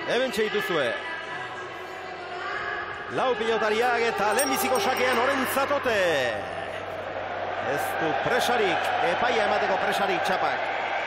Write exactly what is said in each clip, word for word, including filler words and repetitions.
Hemen txeituzue. Lau pilotariak eta lehenbiziko sakean orentzatote. Ez du presarik, epaia emateko presarik txapak.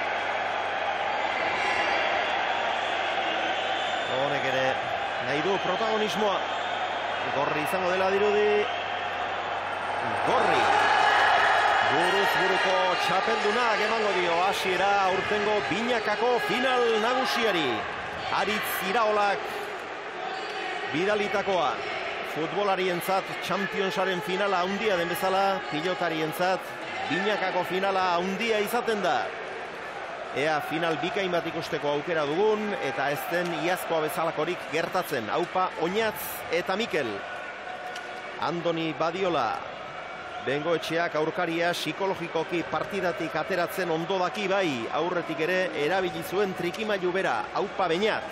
Honek ere nahi du protagonismoa. Gorri izango dela dirudi. Gorri. Buruz buruko txapeldunak emango dio hasiera aurtengo binakako final nagusiari. Aritz Iraolak bidalitakoa. Futbolarientzat Championsaren finala handia den bezala, pilotarientzat binakako finala handia izaten da. Ea final bikain bat ikusteko aukera dugun, eta ez den iazkoa bezalakorik gertatzen. Aupa Oñatz eta Mikel. Andoni Badiola. Bengoetxeak aurkaria psikologikoki partidatik ateratzen ondo daki bai. Aurretik ere erabili zuen trikimailu bera. Aupa Beñat.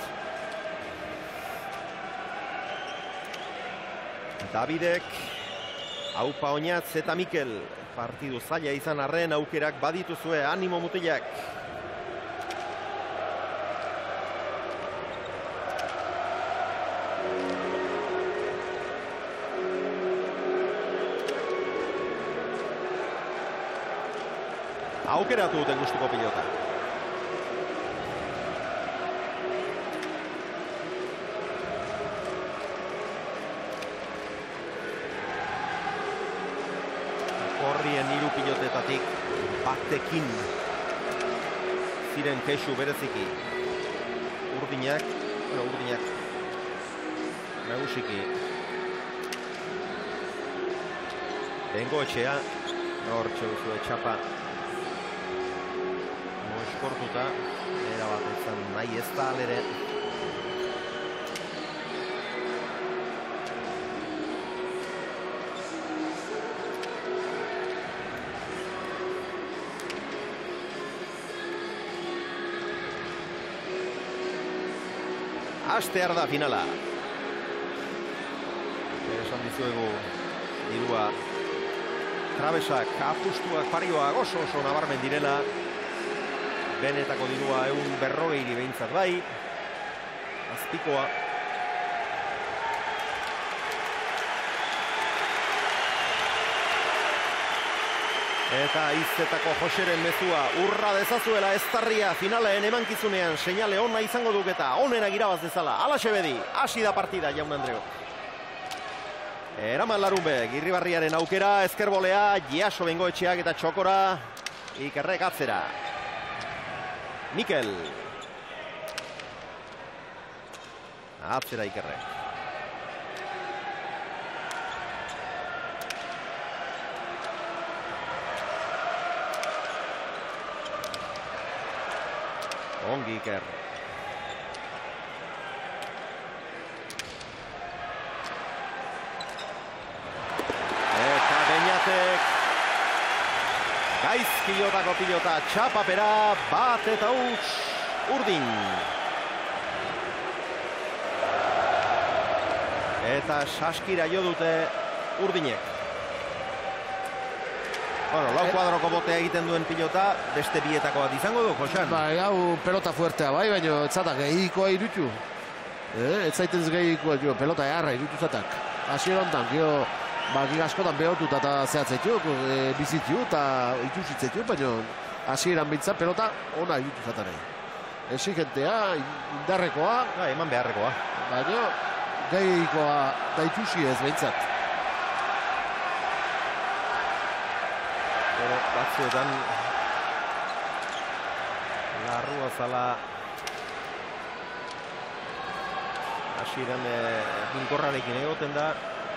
Davidek. Aupa Oñatz eta Mikel. Partidu zaila izan arren aukerak badituzue animo mutilak. Aukeratu duten gustuko pilota. Horrien hiru pilotetatik batekin ziren kexu bereziki. Urdinak, bueno, urdinak nagusiki. Bengoetxea, hor txeuzue txapa. Eskortuta, era bat ezan nahi ez da alere. Hastear da finala. Esan dizuegu dirua trabesak, apustuak, parioak oso oso nabarmen direla. Benetako dirua egun berrogeiri behintzat bai. Azpikoa. Eta izetako Joseren mezua urra dezazuela eztarria finalaen emankizunean seinale ona izango duketa. Onenak irabaz dezala. Alaxe bedi. Hasi da partida, jaun Andreo. Eraman Larunbek, Irribarriaren aukera, ezkerbolea, Jaso Bengoetxeak eta Txokora. Ikerrek atzera. Mikel. Atzera Ikerrek. Ongi Iker. Eta Beñatek. Gaizki jotako pilota, txapapera, bat eta huts, urdin. Eta saskira jo dute urdinek. Bueno, lau kuadroko botea egiten duen pilota, beste bietako bat izango du, Josan? Bai, hau pelota fuertea bai, baina ez zatak gehikoa irutu. Eh, ez zaitez gehikoa, jo, pelota eharra irutu zatak. Asier ondan, jo... Baki askotan behotuta eta zehatzetuk, e, bizitu eta itusitzetuk, baina hasieran bintza pelota ona irutu zatare. Exigentea, indarrekoa. Ja, eman beharrekoa. Baina gehikoa da itusi ez bintzat. Pero batzuetan larrua zala hasieran e, binkorrarekin egoten da.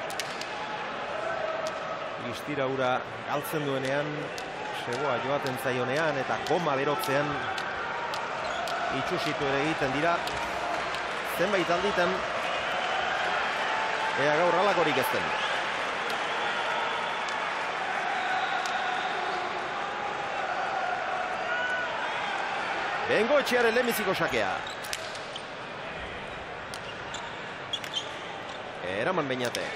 Istira ura galtzen duenean, segoa joaten zaionean eta goma berotzean itxusitu ere egiten dira. Zenbait alditan, ea gaur halakorik ez den. Bengoetxearen lehenbiziko sakea. Eraman Beñatek.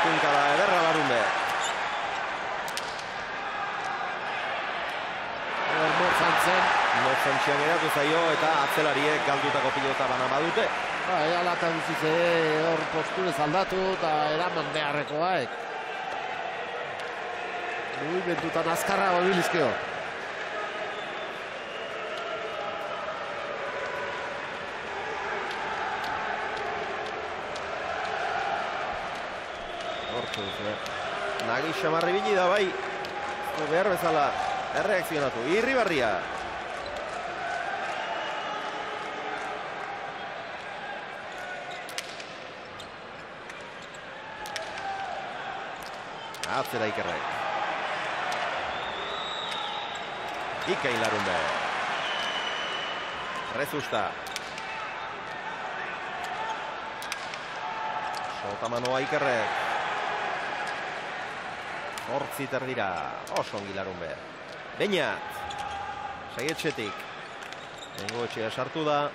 Eskuinkada ederra Larunbe. Morzan zen. Morzan txian geratu zaio eta atzelariek galdutako pilota bana badute. Ba, eala eta guziz ere hor posturez aldatu eta eraman beharrekoaek. Mugimendutan azkarra bilizkeo. Hortu duzu, Nagi xamarri bili da bai. Behar bezala erreakzionatu. Irribarria. Atzera Ikerrek. Ikain Larunbe. Rezusta. Sotamanoa Ikerrek. Hortzi terdira. Oso ongi Larunbe. Beñat. Saietxetik. Bengoetxea sartu da.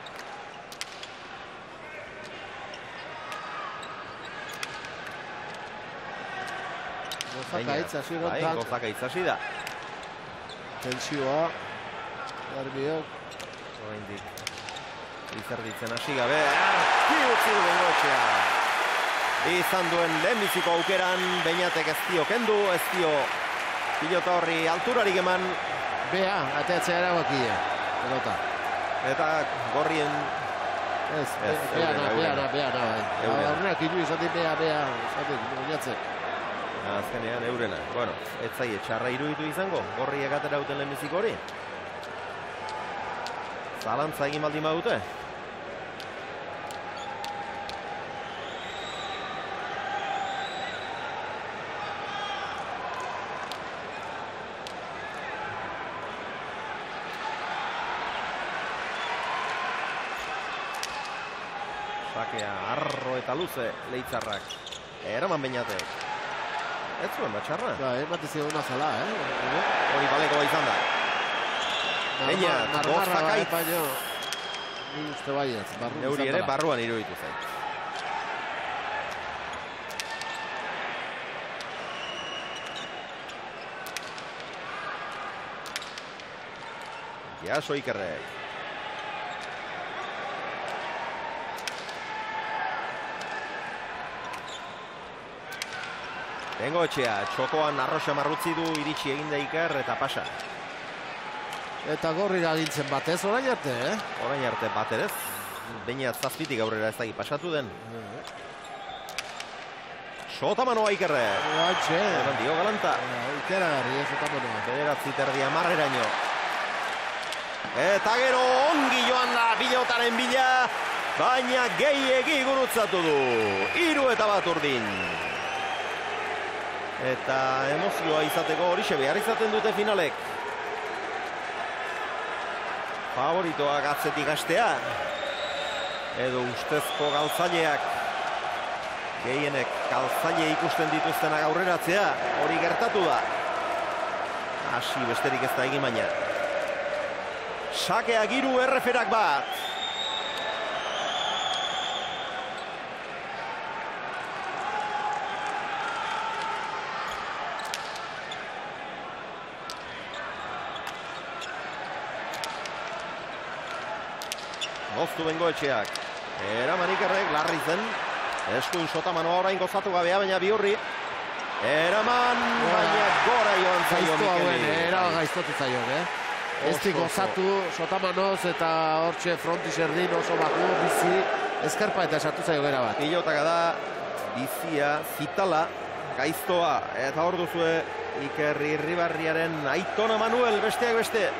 Gozaka itzasi bai, rontak. Gozaka itzasi da. Tensioa. Garbiok. Oraindik izerditzen hasi gabe. Arki utzi du Bengoetxea. Izan duen lehenbiziko aukeran, Beñatek ez dio kendu, ez dio pilota horri alturarik eman. Bea, ateatzea erabakia. Pelota. Eta gorrien... Ez, beana, beana, beana. Horrenak inu izatik bea, bea, izatik, Beñatzek. Azkenean eurena. Bueno, ez zaie txarra iruditu izango, gorri egatera uten lehenbiziko hori. Zalantza egin baldin badute. Sakea arro eta luze Leitzarrak. Eraman Beñatek. Ez zuen batxarra. Ba, ematez egon azala, eh? Hori balekoa izan da. Beñat, gozakaitz. Ni uste baiaz. Neuri ere barruan iruditu zen. Jaso Ikerrek. Bengoetxea, txokoan arroxa marrutzi du, iritsi egin da Iker eta pasa. Eta gorri gagintzen batez orain arte, eh? Orain arte baterez. Beñat zazpitik aurrera ez da pasatu den. Sotamanoa Ikerrek. Batxe. Eman dio galanta. Ikera garri, ez Sotamanoa. Bederatzi terdi amarreraino. Eta gero ongi joan da pilotaren bila. Baina gehiegi gurutzatu du. Hiru eta bat urdin. Eta emozioa izateko horixe behar izaten dute finalek. Favoritoak atzetik hastea. Edo ustezko galtzaileak. Gehienek galtzaile ikusten dituztenak aurreratzea. Hori gertatu da. Hasi besterik ez da egin baina. Sakeak hiru erreferak bat. Moztu Bengoetxeak. Eraman Ikerrek, larri zen. Eskuin Sotamanoa orain gozatu gabea, baina Biurri. Eraman, baina gora joan zaio Mikeli. Era gaiztotu zaio, eh? Ez di gozatu Sotamanoz eta hortxe fronti serdin oso baku, bizi, eskarpa eta esartu zaio gara bat. Pilotaka da, bizia, zitala, gaiztoa. Eta hor duzue Iker Irribarriaren Aitona Manuel, besteak beste.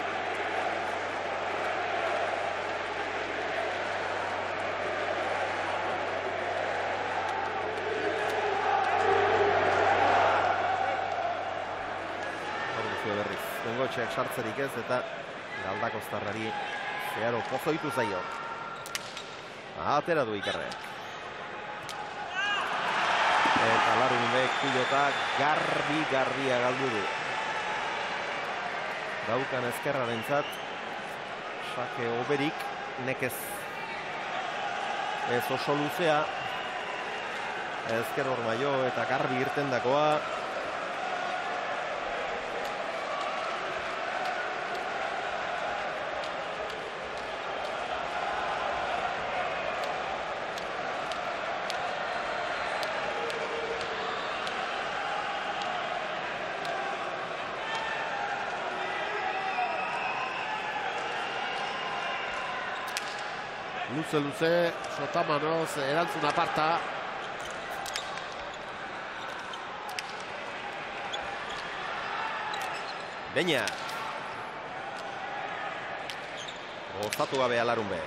Bengoetxeak sartzerik ez eta Galdakoztarrari zeharo pozoitu zaio. Atera du Ikerrek. Eta Larunbek pilota garbi-garbia galdu du. Daukan ezkerrarentzat sake oberik nekez ez oso luzea ezker hormaio eta garbi irten dakoa. Luze-luze, Sotamanoz, erantzun aparta. Beña. Gozatu gabe Alarunbe.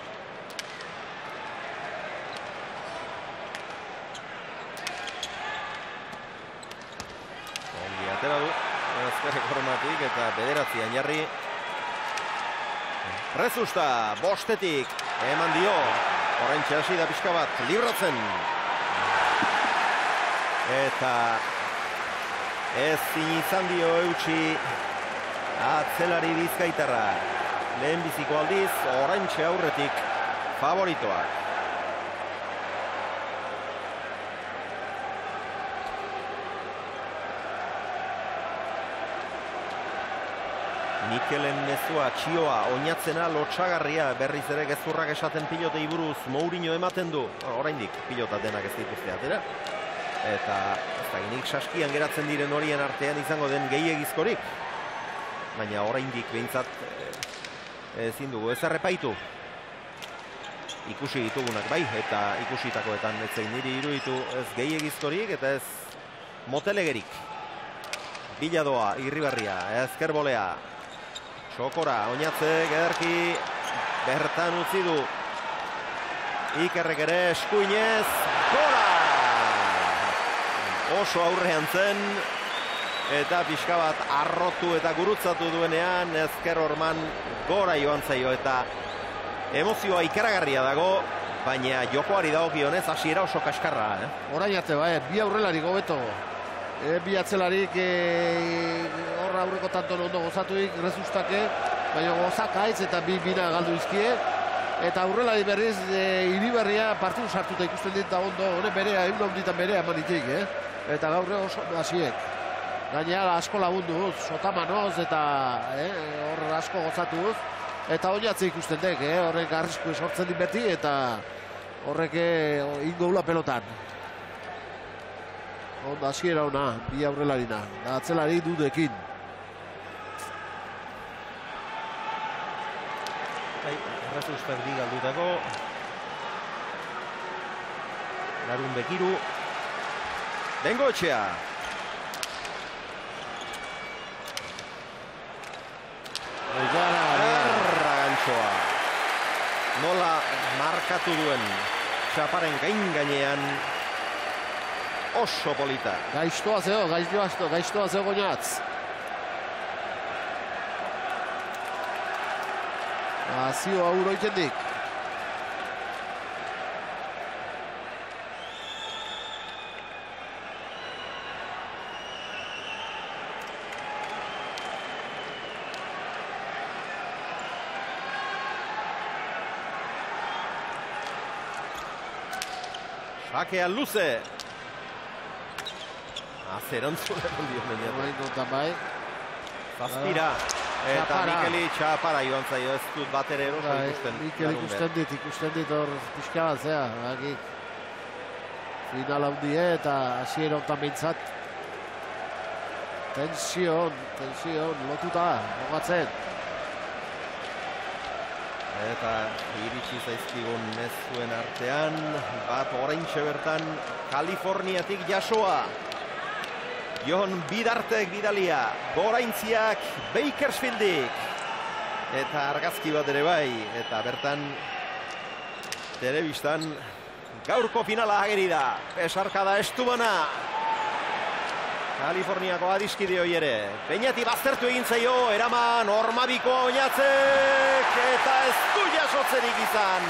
Ongi atera du, ezkerrek hormatik eta bederatzian jarri. Rezusta, bostetik, eman dio, horrentxe hasi da pixka bat, libratzen. Eta ezin izan dio eutxi atzelari bizkaitarra. Lehen biziko aldiz, horrentxe aurretik favoritoak. Mikelen mezua, txioa, oinatzena, lotxagarria, berriz ere gezurrak esaten pilotei buruz, Mourinho ematen du, oraindik pilota denak ez dituzte atera. Eta ez da ginik saskian geratzen diren horien artean izango den gehiegizkorik. Baina oraindik behintzat ezin dugu ez errepaitu. Ikusi ditugunak bai, eta ikusitakoetan ez zein niri iruditu ez gehiegizkorik eta ez motelegerik. Biladoa, Irribarria, ezker bolea. Sokora, oinatzek ederki bertan utzi du. Ikerrek ere eskuinez, gora! Oso aurrean zen, eta pixka bat arrotu eta gurutzatu duenean, ezker horman gora joan zaio, eta emozioa ikaragarria dago, baina jokoari dagokionez hasiera oso kaskarra. Eh? Orain arte, bai, bi aurrelarik hobeto. E, bi atzelarik horra e, aurreko tanton ondo gozatuik, Rezustake, baina gozakaitz eta bi bina galdu izkie. Eta aurrelari berriz, e, Iribarria partidu sartuta ikusten dit da ondo, hone berea, egun honditan berea manitik, eh? Eta gaur oso hasiek. Gainera asko lagunduz, Sotamanoz eta eh, hor asko gozatuz. Eta oinatze ikusten dek, eh? Horrek arrisku sortzen dit beti, eta horrek ingoula pelotan. Onda hasiera ona, bi aurrelarina, atzelari dudekin. Errazustak bi galdutako. Larun bekiru. Bengoetxea. Erra gantxoa. Nola markatu duen txaparen gain gainean. Oso polita. Gaiztoa zeo, gaiztoa, gaiztoa zeo goinatz. Azio auro itendik. Sakea luze. Azerantzule dio meniatu. Bai. Zazpira. Eta Mikeli txapara joan zaio, ez dut bat ere eroso ikusten. Mikel ikusten dit, ikusten dit hor pixka bat, zea. Final haundie eta hasiera hontan behintzat. Tension, tension, lotuta, mogatzen. Eta iritsi zaizkigun mezuen artean, bat oraintxe bertan Kaliforniatik jasoa. Jon Bidartek bidalia, goraintziak Bakersfieldik. Eta argazki bat ere bai, eta bertan telebistan gaurko finala ageri da. Pesarkada estubana. Kaliforniako adiskide hoi ere. Beñati baztertu egin zaio, eraman Ormabiko oinatzek, eta ez du jasotzerik izan.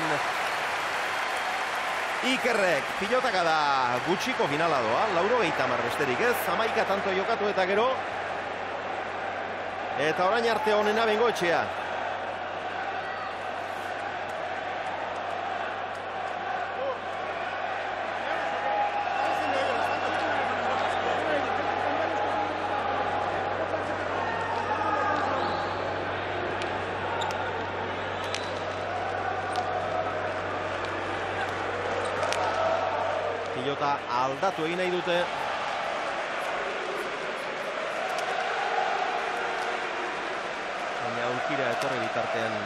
Ikerrek, pilotaka da gutxiko finala doa, lauro gehieta besterik ez, hamaika tanto jokatu eta gero. Eta orain arte honena Bengoetxea. pilota aldatu egin nahi dute. Baina aukira etorri bitartean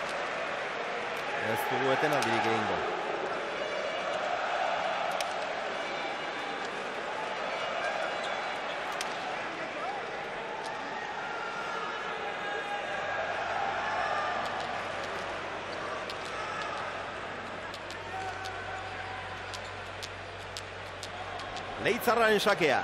ez dugu etenaldirik egingo. Leitzarraren sakea.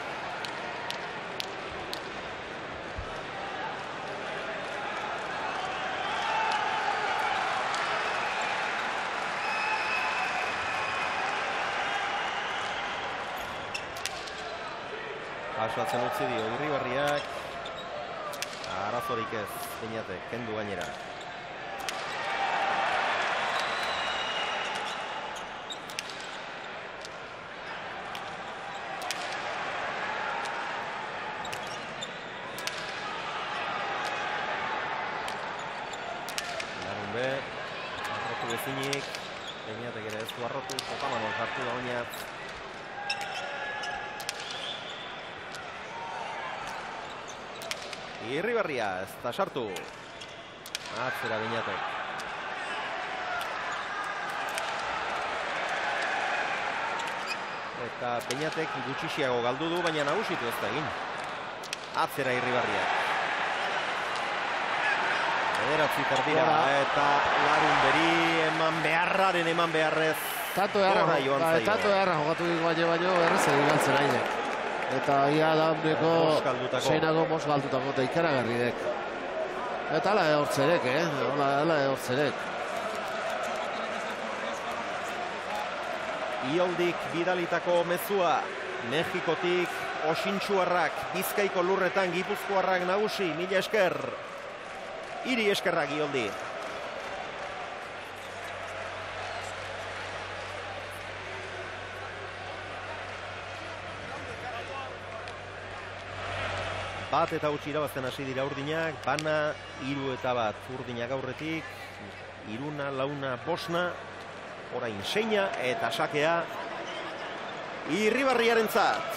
Pasatzen utzi dio Irribarriak. Arazorik ez, Beñatek, kendu gainera. Ezinik, Beñatek ere ez du arrotu, Otamanon sartu da oinat. Irribarria ez da sartu. Atzera Beñatek. Eta Beñatek gutxixiago galdu du, baina nagusitu ez da egin. Atzera Irribarriak. Bederatzi terdira eta Larunberi eman beharraren eman beharrez. Tato eharra jokatu dik baino baino errez egin galtzen ainek. Eta ia dauneko seinako mos galdutako eta ikaragarridek. Eta ala ehortzerek, eh? Ala ehortzerek. Ioldik bidalitako mezua. Mexikotik osintxuarrak, Bizkaiko lurretan Gipuzkoarrak nagusi, mila esker. Iri eskerrak Ioldi. Bat eta utzi irabazten hasi dira urdinak, bana, hiru eta bat urdinak aurretik, iruna, launa, bosna, orain seina eta sakea Irribarriarentzat.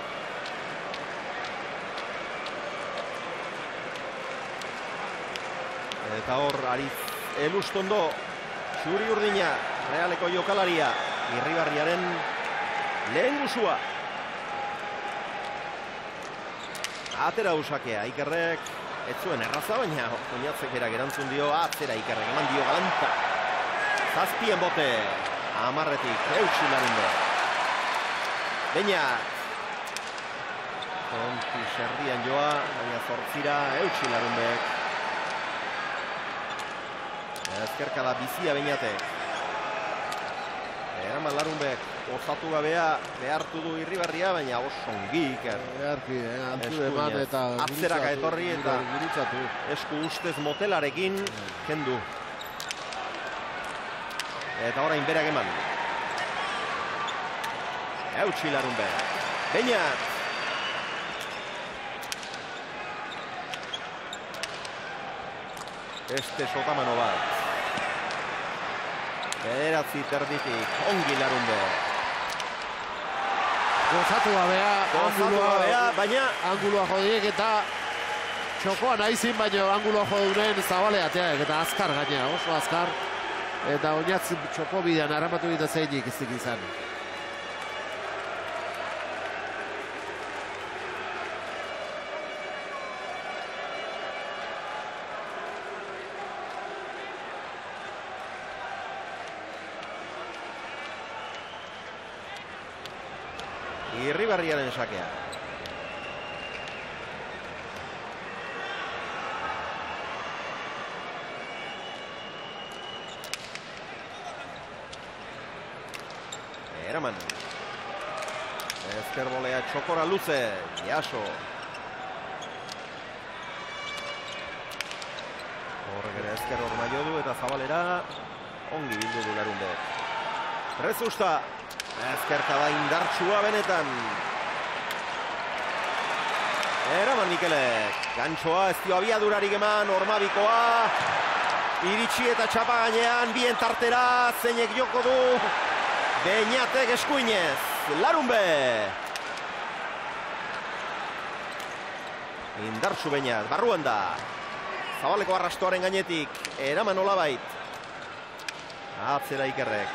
Eta hor, Ariz Elustondo, Txuri Urdina, Realeko jokalaria, Irribarriaren lehen gusua. Atera usakea, Ikerrek, ez zuen erraza, baina oinatzek berak erantzun dio, atzera Ikerrek, eman dio galanta. Zazpien bote, amarretik, eutxi Larunbe. Beñat. Konti serdian joa, baina zortzira, eutxi Larunbek. Ezkerkada bizia Beñatek. Eraman Larunbek osatu gabea behartu du Irribarria, baina oso ongi Iker. Beharki, altu eman eta atzeraka etorri eta esku ustez motelarekin kendu. Eta orain berak eman. Eutxi Larunbek. Beñat. Este Sotamano bat. Bederatzi terditik, ongi Larunbek. Gozatu gabea, angulua, baina angulua jodiek eta txokoa nahizin, baina angulua jodunen zabaleateak eta azkar gaina, oso azkar. Eta oinatz txoko bidean arramatu eta zeinik ez izan. Irribarriaren sakea. Eraman. Ezker bolea txokora luze. Jaso. Horrek ere ezker hor maio du eta zabalera ongi bildu du Larunbek. Rezusta. Ezkerkada indartsua benetan. Eraman Mikelek. Gantxoa ez dio abiadurarik eman, Ormabikoa. Iritsi eta txapa gainean, bien tartera, zeinek joko du. Beñatek eskuinez, Larunbe. Indartsu Beñat, barruan da. Zabaleko arrastoaren gainetik, eraman olabait. Atzera Ikerrek.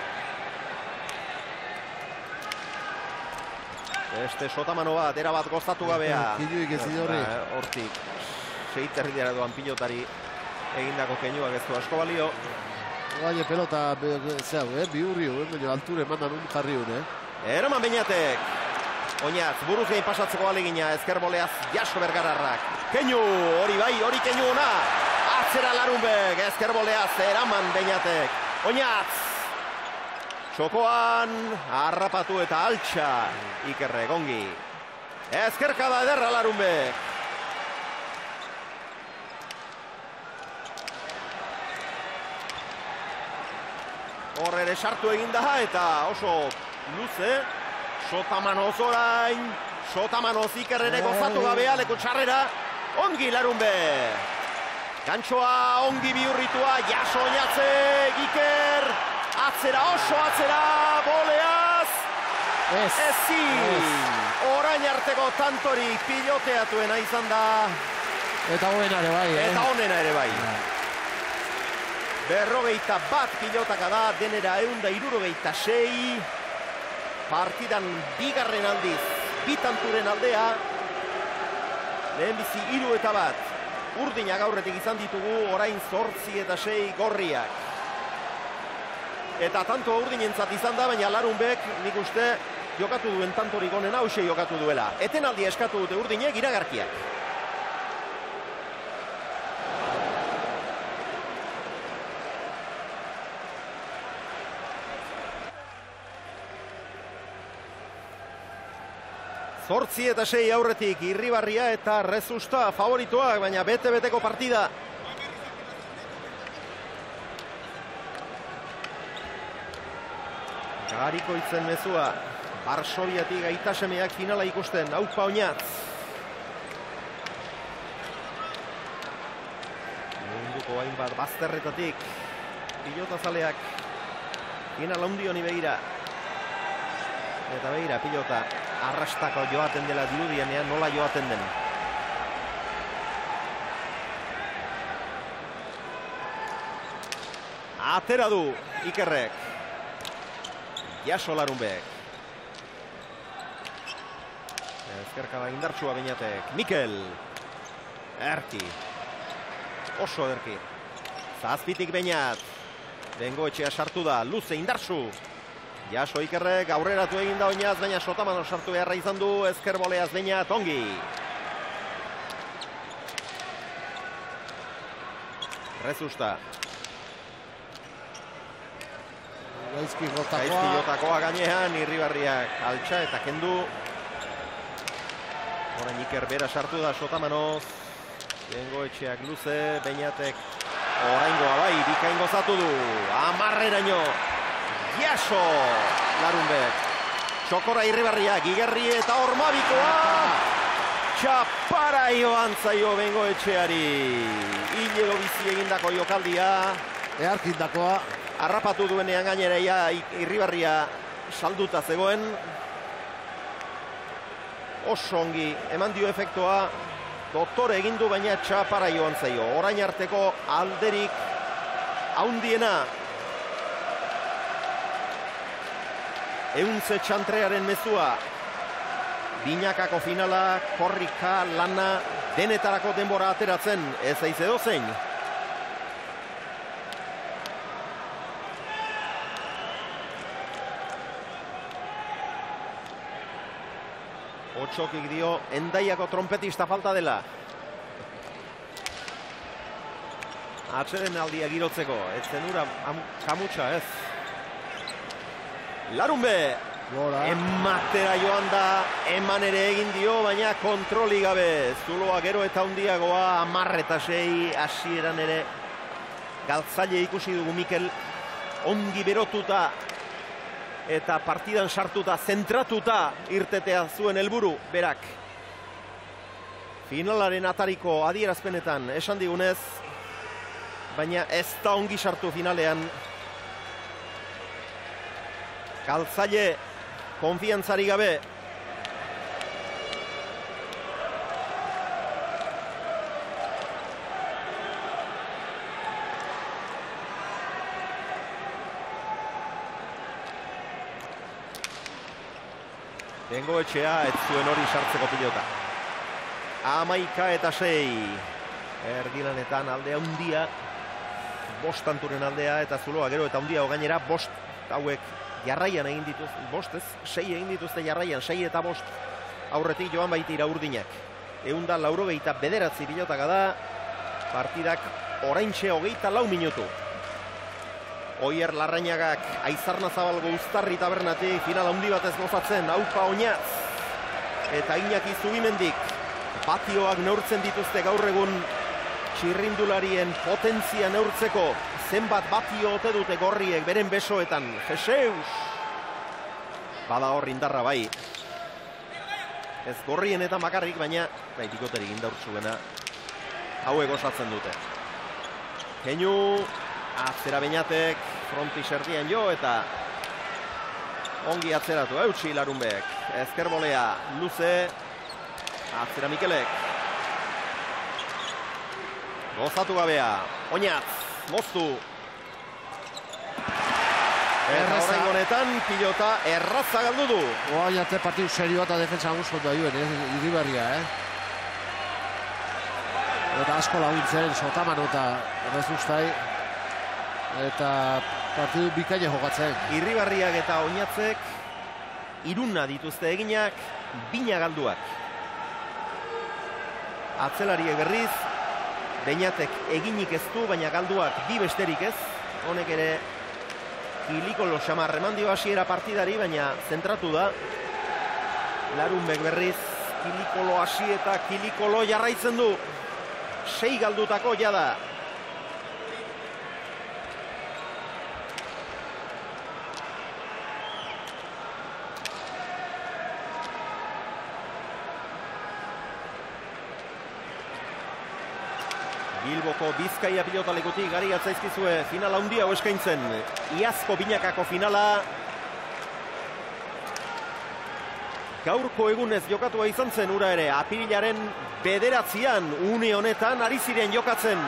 Beste sotamano bat, erabat gozatu gabea. Kiluik ez horri. Hortik, seiterri dira doan pilotari egindako keinuak ez du asko balio. Gaine pelota, zeu, eh, bihurri, eh, alture mandan un jarri un, eh. Eraman Beñatek. Oinatz, buruz gehin pasatzeko alegina, ezkerboleaz Jaso Bergararrak. Keinu, hori bai, hori keinu ona. Atzera Larunbek, ezkerboleaz eraman Beñatek. Oinatz. Txokoan, harrapatu eta altxa Ikerrek ongi. Ezkerkada ederra Larunbek. Hor ere sartu eginda eta oso luze. Sotamanoz orain, Sotamanoz Ikerrere gozatu gabea, leku txarrera, ongi Larunbe. Gantxoa ongi bihurritua, Jaso Oñatzek, Iker, atzera, oso atzera, boleaz, ezin. Orain arteko tantorik piloteatuena izan da. Eta honena ere bai, eh? Eta honena ere bai. Berrogeita bat pilotaka da, denera eunda irurogeita sei. Partidan bigarren aldiz, bitanturen aldea. Lehen bizi hiru eta bat. Urdinak aurretik izan ditugu, orain zortzi eta sei gorriak. Eta tanto urdinentzat izan da, baina Larunbek nik uste jokatu duen tantorik onena hause jokatu duela. Etenaldi eskatu dute urdinek iragarkiak. Zortzi eta sei aurretik Irribarria eta Rezusta favorituak, baina bete-beteko partida. Gariko itzen mezua, Barsobiatik Aitasemeak finala ikusten, Aupa Oñatz. Munduko hainbat bazterretatik, pilotazaleak finala handi honi begira. Eta begira, pilota arrastako joaten dela dirudienean, nola joaten den. Atera du Ikerrek. Jaso Larunbek. Ezkerkada indartsua Beñatek. Mikel. Erki. Oso erki. Zazpitik Beñat. Bengoetxea sartu da. Luze indartsu. Jaso Ikerrek aurreratu egin da Oñatz, baina Sotamano sartu beharra izan du, ezkerboleaz Beñat ongi. Rezusta. Gaizki jotakoa. Gaizki jotakoa gainean, Irribarriak altxa eta kendu. Orain Iker bera sartu da Sotamanoz. Bengoetxeak luze, Beñatek oraingoa bai, bikain gozatu du. Amarreraino. Jaso Larunbek. Txokora Irribarriak, Igerri eta Ormabikoa. Txapara joan zaio Bengoetxeari. Hilero bizi egindako jokaldia. Earkindakoa. Harrapatu duenean gainera Irribarria salduta zegoen. Oso ongi eman dio efektua. Doktore egin du, baina txapara joan zaio. Orain arteko alderik haundiena. Euntze txantrearen mezua. Binakako finala, korrika, lana, denetarako denbora ateratzen, ez aiz edo zein. Otxokik dio, Endaiako trompetista falta dela. Atzeren aldia girotzeko, ez zenura kamutxa ez. Larunbe, ematera joan da, eman ere egin dio, baina kontroli gabe. Zuloa gero eta hundiagoa, amarre eta sei, hasieran ere. Galtzaile ikusi dugu Mikel, ongi berotuta eta partidan sartuta, zentratuta irtetea zuen helburu berak. Finalaren atariko adierazpenetan esan digunez, baina ez da ongi sartu finalean. Galtzaile konfiantzari gabe. Bengoetxea ez zuen hori sartzeko pilota. Hamaika eta sei. Erdilanetan aldea handia. Bost tanturen aldea eta Zuloa gero eta handia gainera bost hauek jarraian egin dituzte. Bost ez, sei egin dituzte jarraian, sei eta bost. Aurretik joan baitira Urdinak. Ehun da laurogeita bederatzi pilotaka da. Partidak oraintxe hogeita lau minutu. Oier Larrañagak Aizarna Zabalgo Uztarri tabernatik final handi batez gozatzen, Aupa Oñaz eta Iñaki Zubimendik patioak neurtzen dituzte gaur egun txirrindularien potentzia neurtzeko. Zenbat batio ote dute gorriek beren besoetan. Jeseus! Bada hor indarra bai. Ez gorrien eta makarrik, baina bai bikoterik indaurtsuena hauek osatzen dute. Keinu atzera Beñatek, fronti serdian jo eta ongi atzeratu, eutxi Larunbek. Ezkerbolea, luze, atzera Mikelek. Gozatu gabea, Oñaz, moztu. Eta horrein honetan, pilota erraza galdu du. Oainate partidu serioa eta defensa guzkot da joen, eh? Irribarria, eh? Eta asko laguntzen, Sotamano eta Rezustai. Eta partidu bikaine jokatzen. Irribarriak eta Oñatzek iruna dituzte eginak, bina galduak. Atzelariek berriz, Beñatek eginik ez du, baina galduak bi besterik ez. Honek ere Kilikolo xamar eman dio hasiera partidari, baina zentratu da. Larunbek berriz, Kilikolo hasi eta Kilikolo jarraitzen du. Sei galdutako jada. Bilboko Bizkaia pilotalekutik gari atzaizkizue finala handia hau eskaintzen. Iazko binakako finala. Gaurko egunez jokatua izan zen ura ere. Apirilaren bederatzian une honetan ari ziren jokatzen.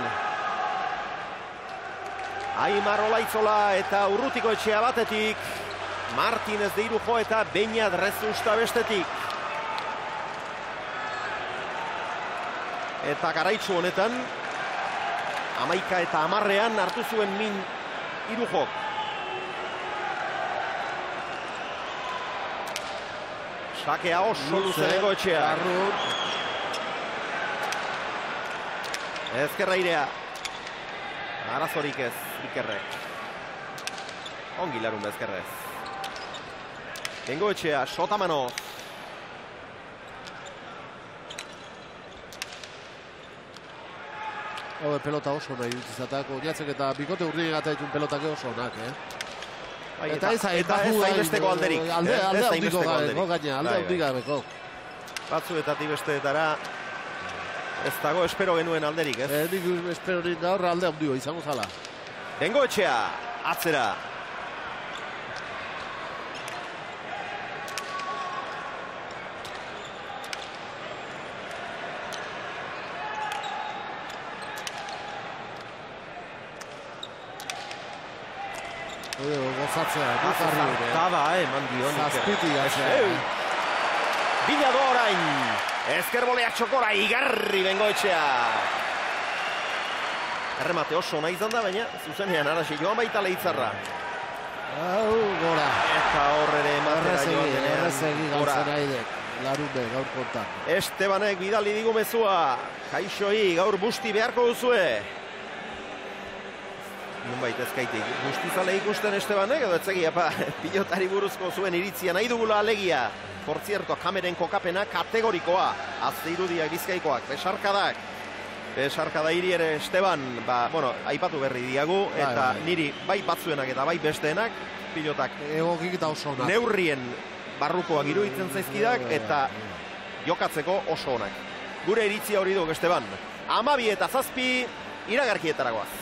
Aimar Olaitzola eta Urrutiko etxea batetik. Martinez de Irujo eta Beñat Rezusta bestetik. Eta garaitzu honetan Amaika eta amarrean hartu zuen min Irujok. Sakea oso luze Bengoetxea. Ezkerra irea. Arazorik ez, Ikerrek. Ongi Larun bezkerrez. Bengoetxea, Sotamano. Hau pelota oso nahi dut izatak, Oñatzek eta bikote Urdinek eta ditun pelotak oso onak, eh? Eta ez hainbesteko alderik. Alde handiko gabeko, gaina, alde handik gabeko. Batzuetatik besteetara ez dago espero genuen alderik, ez? Eh, nik espero nik gaur alde handio izango zala. Bengoetxea, atzera. Gozatzea, dukarri hori. Daba, eh, mandionik. Zazpiti gatzea. Bila do orain. Ezkerbolea txokora, igarri Bengoetxea. Erremate oso nahi izan da, baina zuzenean arasi joan baita Leitzarra. Hau, gora. Eta horre ematera joan denean. Errezegi galtzen aidek. Larunbe, gaur kontak. Estebanek bidali digu mezua. Kaixoi, gaur busti beharko duzue. Nunbait ezkaitik, guztizale ikusten Estebanek, edo etzegi, apa, pilotari buruzko zuen iritzia nahi dugula alegia. Por cierto, kameren kokapena kategorikoa, azte irudiak bizkaikoak, besarkadak. Besarkada hiri ere Esteban, ba, bueno, aipatu berri diagu, eta niri bai batzuenak eta bai besteenak, pilotak egokik eta oso onak. Neurrien barrukoak iruditzen zaizkidak, eta jokatzeko oso onak. Gure iritzia hori duk Esteban. Amabi eta zazpi, iragarkietaragoaz.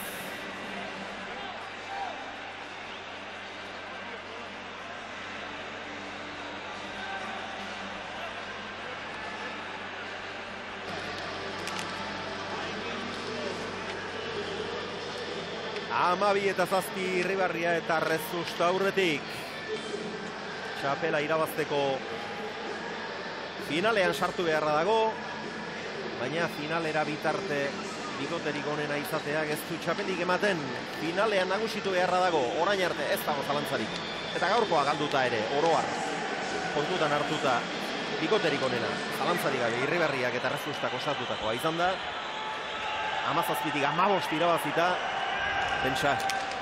Amabi eta zazpi Irribarria eta Rezusta aurretik. Txapela irabazteko finalean sartu beharra dago, baina finalera bitarte bigoterik onena izateak ez du txapelik ematen. Finalean nagusitu beharra dago, orain arte ez dago zalantzarik. Eta gaurkoa galduta ere, oroar, kontutan hartuta bigoterik onena, zalantzarik gabe Irribarriak eta Rezustak osatutakoa izan da. Hamazazpitik hamabost irabazita, pentsa.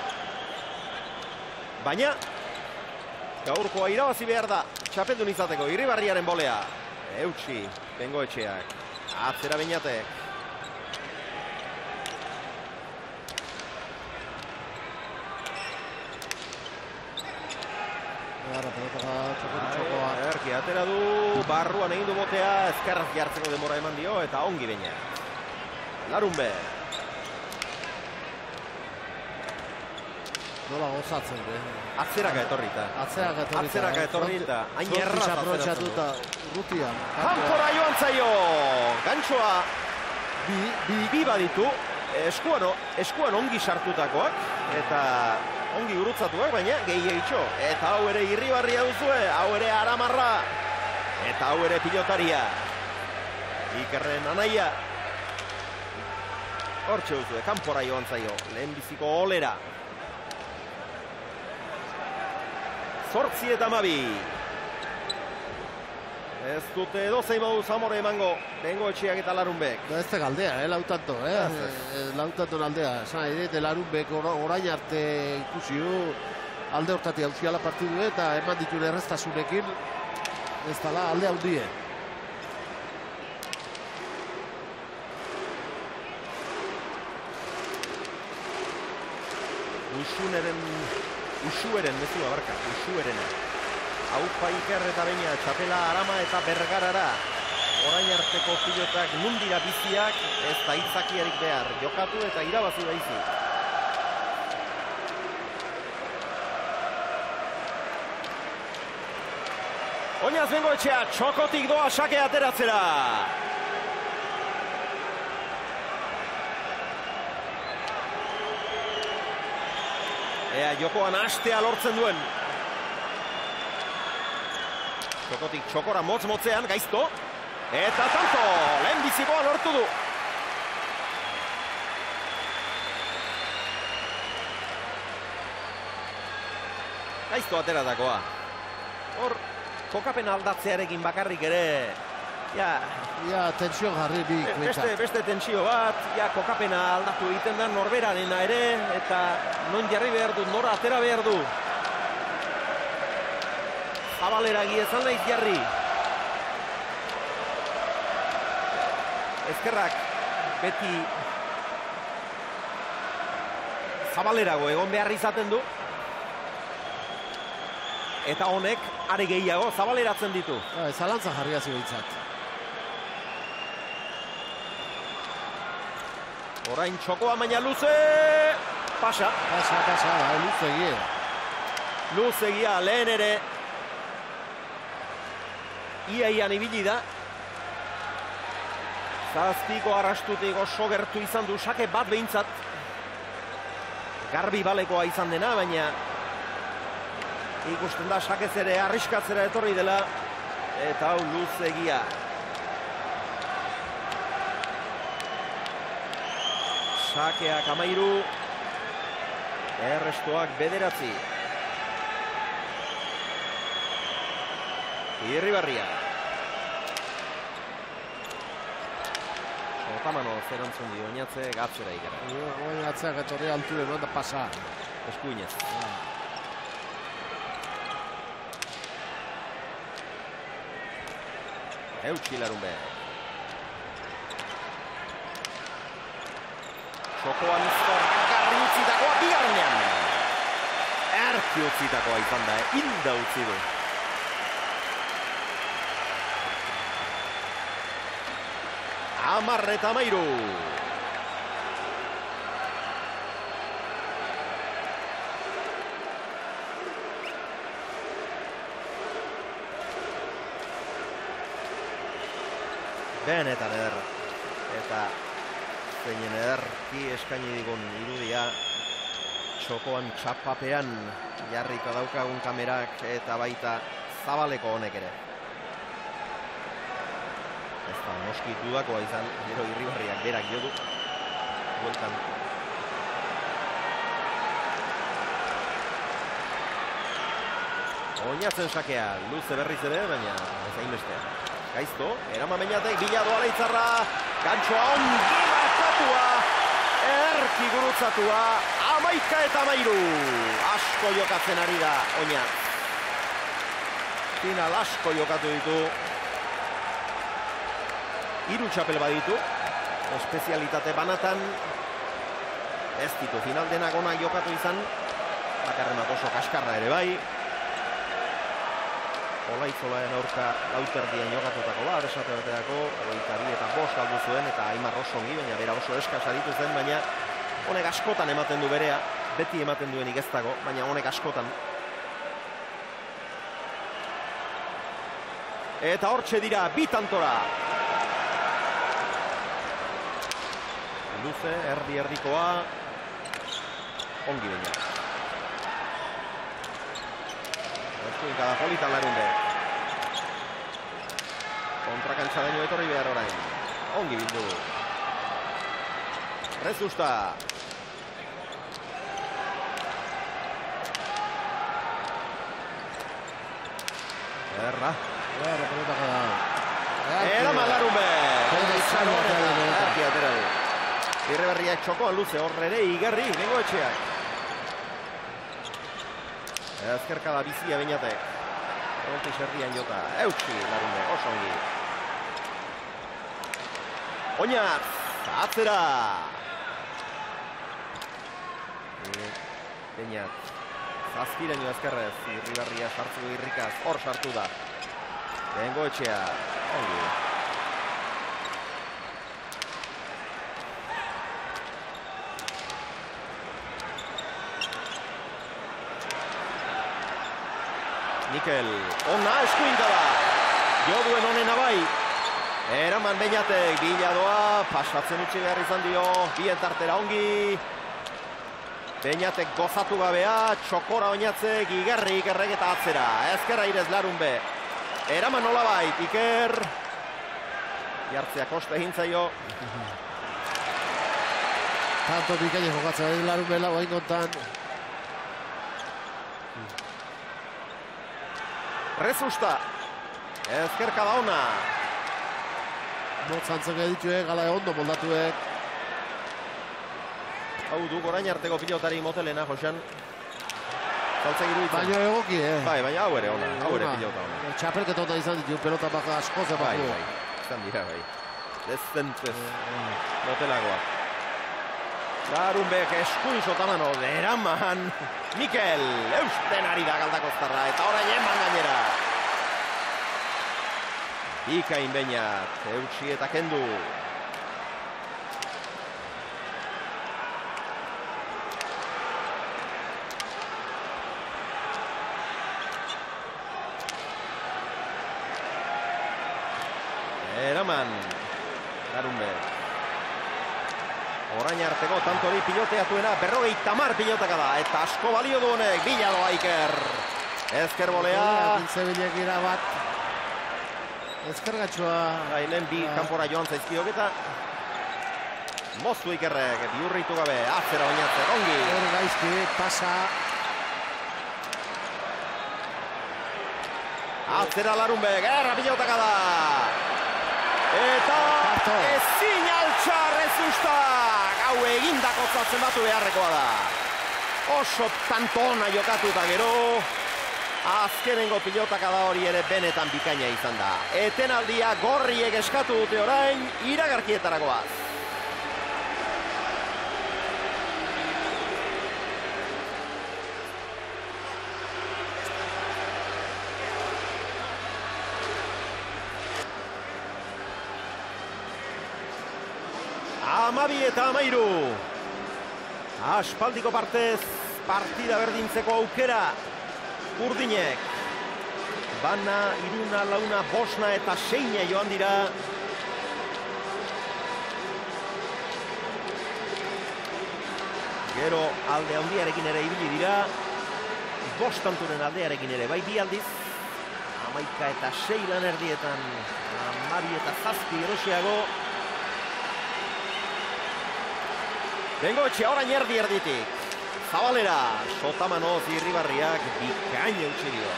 Baina gaurkoa irabazi behar da, txapeldun izateko Irribarriaren bolea. Eutsi, Bengoetxeak, atzera Beñatek. Erki, atera du, barruan egin du botea, ezkerraz jartzeko demora eman dio, eta ongi Beñat. Larunbe. Nola gozatzen, eh? Atzeraka etorrita. Atzeraka etorrita. Atzeraka etorrita. Hain erraz atzeratuta. Rutia. Kanpora joan zaio. Gantxoa. Bi, bi, bi baditu. Eskuan, eskuan ongi sartutakoak. Eta ongi gurutzatuak, baina gehiagitxo. Eta hau ere Irribarria duzue. Hau ere Aramarra. Eta hau ere pilotaria. Ikerren anaia. Hortxe duzue, kanpora joan zaio. Lehenbiziko olera. Zortzi eta amabi. Ez dute dozein modu Zamora emango Bengoetxeak eta Larunbek. Da ez da galdea, eh, lautanto, eh? Lautanto aldea. Esan nahi dut, Larunbek orain arte ikusi du alde hortati hauziala partidu eta eman ditun erreztasunekin ez dala alde haundie. Usuneren, usueren mezu abarka, usuerena. Aupa Iker eta Beña, txapela Arama eta Bergarara. Orain arteko pilotak nundira biziak, ez da itzakiarik behar. Jokatu eta irabazi daizi. Oinaz Bengoetxea, txokotik doa sake ateratzera. Ea jokoan hastea lortzen duen. Txokotik txokora motz-motzean, gaizto. Eta tanto, lehenbizikoa lortu du. Gaizto ateratakoa. Hor, kokapen aldatzearekin bakarrik ere, ja... Ja, tensio jarri bi. Beste, beste tensio bat, ja, kokapena aldatu egiten da norberarena ere, eta non jarri behar du, nora atera behar du. Zabalera giezan naiz jarri. Ezkerrak beti zabalerago egon behar izaten du. Eta honek are gehiago zabaleratzen ditu. Zalantza jarria zibitzat. Orain txokoa baina luze. Pasa. Pasa, pasa, luze egia. Luze egia, lehen ere. Iaian ibili da. Zazpiko arrastutik oso gertu izan du, sake bat behintzat. Garbi balekoa izan dena, baina ikusten da sakez ere arriskatzera etorri dela. Eta hau luze egia. Sakeak amairu. Errestoak bederatzi. Irribarria. Otamano zerantzun dio, oinatze gatzera ikera. Oinatzeak etorri altu eman da pasa. Eskuinez. Eutsi Larunbe. Txokoan izkor, garri utzitakoa bigarnean. Erki utzitakoa izan da, eh? Inda utzi du. Hamar eta hamairu. Benetan eder. Eta zeinen ederki eskaini digun irudia. txokoan txapapean jarrita daukagun kamerak eta baita zabaleko honek ere. Ez da, noski dudakoa izan, gero Irribarriak berak jo du. Bueltan. Oinatzen sakea, luze berriz ere, baina ez hainbestea. Gaizto, eraman Beñatek, Biladoa leitzarra, gantxoa ongi markatua, erki gurutzatua, amaika eta amairu. Asko jokatzen ari da, Oinat. Final asko jokatu ditu. Hiru txapel baditu, espezialitate banatan. Ez ditu final denak onak jokatu izan, bakarrenak oso kaskarra ere bai. Olaitzolaen aurka lauterdian jokatutako bat, esate baterako, hogeita bi eta bost galdu zuen, eta Aimar Rosongi, baina bera oso eskaz aditu zen, baina honek askotan ematen du berea, beti ematen duenik ez dago, baina honek askotan. Eta hortxe dira, bi tantora. Luze, erdi erdikoa, ongi baina. Eskuinka da Polita Larunbe. Kontrakantza daño etorri behar orain. Ongi bildu. Rezusta. Erra. Erra, pelotako da. Eraman Larunbe. Erki atera du. Irribarriak txokoan luze, horre igerri, nengo etxeak. Ezkerka da bizia Beñatek. Ronti serrian jota. Eutsi, Larunbe, oso ongi. Oinat, atzera. Beñat. Zazkireño ezkerrez. Irribarria sartu irrikaz. Hor sartu da. Bengo etxea. Ongi. Mikel, ona eskuinka da. Jo duen honena bai. Eraman Beñatek, Biladoa, pasatzen utzi behar izan dio, bien tartera ongi. Beñatek gozatu gabea, txokora Oinatzek, igerri, ikerrek eta atzera. Ezkerra irez Larunbe. Eraman nola bai, Iker. Jartzea koste egin zaio. Tanto bikaina jokatzen ari Larunbe lago ingontan. Rezusta. Ezkerka da ona. Motzantzek edituek, gala ondo moldatuek. Hau du, gorain arteko pilotari motelena, Josean. Zaltzek iruditzen. Baina egoki, eh? Bai, baina hau ere ona, hau ere pilota ona. Txapelket onda izan ditu, pelota baka asko zen Bai, bako. bai, izan dira, bai. Dezentez, motelagoa. Larunbek eskuin sotamano, Eraman. Mikel, eusten ari da Galdakoztarra, eta orain eman gainera. Ikain Beñat, eutsi eta kendu. Eraman, Larunbek. Orain arteko tantori piloteatuena, berrogei tamar pilotaka da, eta asko balio du honek, Biladoa Iker. Ezker bolea. Zintzebilek ira bat. Ezker gatxoa. Lehen bi kanpora joan zaizkiok eta moztu Ikerrek, biurritu gabe, atzera Oinatzek, ongi. Hor gaizki, pasa. Atzera Larunbek, erra pilotaka da. Eta ezin altxa Rezustak. Hau egindako zatzen batu beharrekoa da. Oso tanto ona jokatu eta gero. Azkenengo pilotaka da hori ere benetan bikaina izan da. Etenaldia gorriek eskatu dute orain, iragarkietarakoaz. Amabi eta amairu. Aspaldiko partez partida berdintzeko aukera. Urdinek. Bana, iruna, launa, bosna eta seina joan dira. Gero alde handiarekin ere ibili dira. Bostanturen aldearekin ere, bai bi aldiz. Amaika eta sei lan erdietan. Amabi eta zazpi erosiago. Bengoetxea orain erdi erditik. Zabalera, Sotamanoz Irribarriak bikain eutsi dio.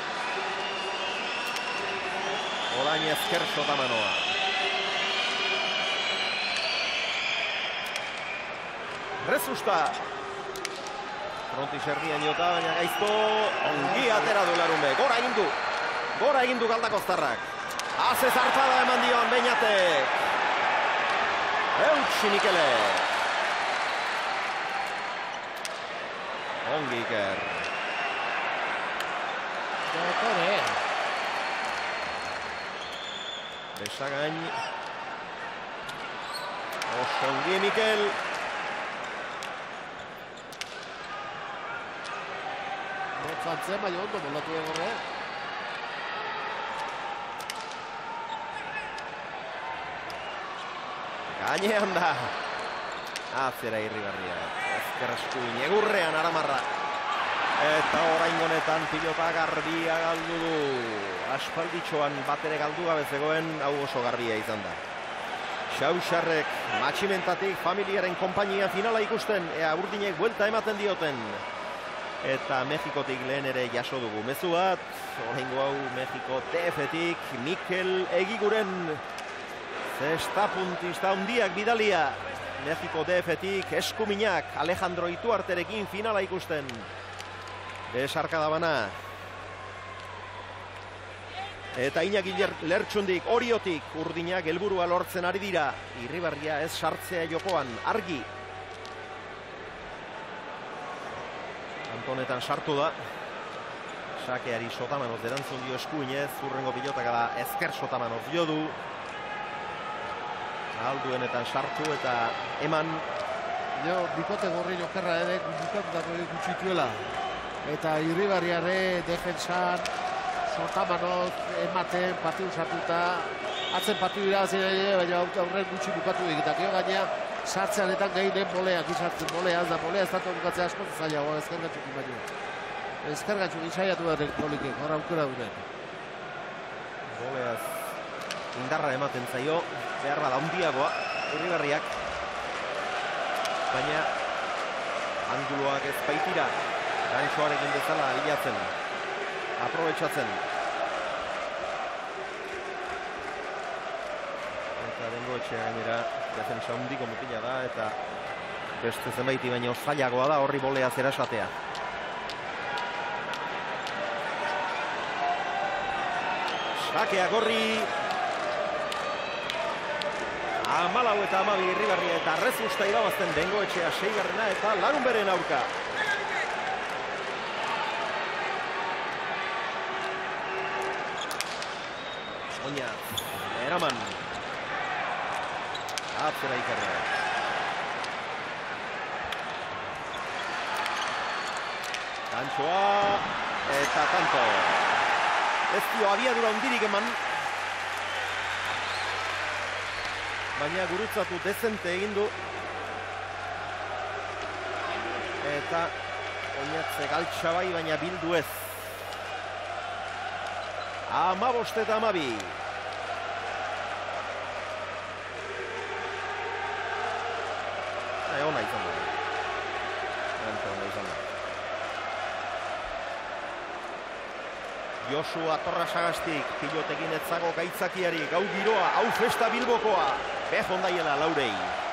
Orain ezker Sotamanoa. Rezusta. Frontis erdian jota, baina gaizto ongi atera du Larunbe. Gora egin du. Gora egin du Galdakoztarrak. Haze zartada eman dioan Beñatek. Eutsi Mikele. Ongi Iker. Dotore. Besagain. Oso ongi Mikel. Zantzen, baina ondo molatu egorre. Gainean da. Atzera Irribarria. Ezker eskuin egurrean Aramarra. Eta orain honetan pilota garbia galdu du. Aspalditxoan bat ere galdu gabe zegoen, hau oso garbia izan da. Xauxarrek matximentatik familiaren konpainia finala ikusten, ea urdinek buelta ematen dioten. Eta Mexikotik lehen ere jaso dugu mezu bat. Oraingo hau Mexiko T F-tik Mikel Egiguren zestapuntista handiak bidalia. Mexiko D F-tik eskuminak Alejandro Ituarterekin finala ikusten. Besarkada bana. Eta Iñaki Lertxundik Oriotik urdinak helburua lortzen ari dira. Irribarria ez sartzea jokoan, argi. Antonetan sartu da. Sakeari Sotamanoz erantzun dio eskuinez. Zurrengo pilotaka da ezker Sotamanoz jo du. Alduenetan sartu eta eman. Jo, bikote gorri jokerra ere bukatutako gutxituela. Eta Irribarriare defensan Sotamanoz ematen partiu sartuta. Atzen partiu irabazi baina aurren gutxi bukatu egitak. Gainea sartzeanetan gehien boleak izartzen, boleaz da, boleaz tanto bukatzea asko zailago, ezkergatxukin baino. Ezkergatxukin saiatu behar polikek, horra aukera dure. Boleaz indarra ematen zaio, behar bada handiagoa, Irribarriak. Baina anguloak ez baitira, gantxoarekin bezala bilatzen, aprobetxatzen. Eta Bengoetxea gainera defensa handiko mutila da eta beste zenbaiti baino zailagoa da horri bolea zera esatea. Sakea gorri. Amalau eta amabi Irribarria eta Rezusta irabazten Bengoetxea seigarrena eta Larunberen aurka. Oina, eraman. Atzera Ikerra. Kantxoa eta tanto. Ez dio abiadura hundirik eman. Baina gurutzatu dezente egin du. Eta oinatze galtxa bai, baina bildu ez. Amabost eta amabi. Ona izan da. Ona izan da. Josu Atorra Sagastik, pilotekin etzago gaitzakiari, gau giroa, hau festa Bilbokoa. Behondaiela Laurei.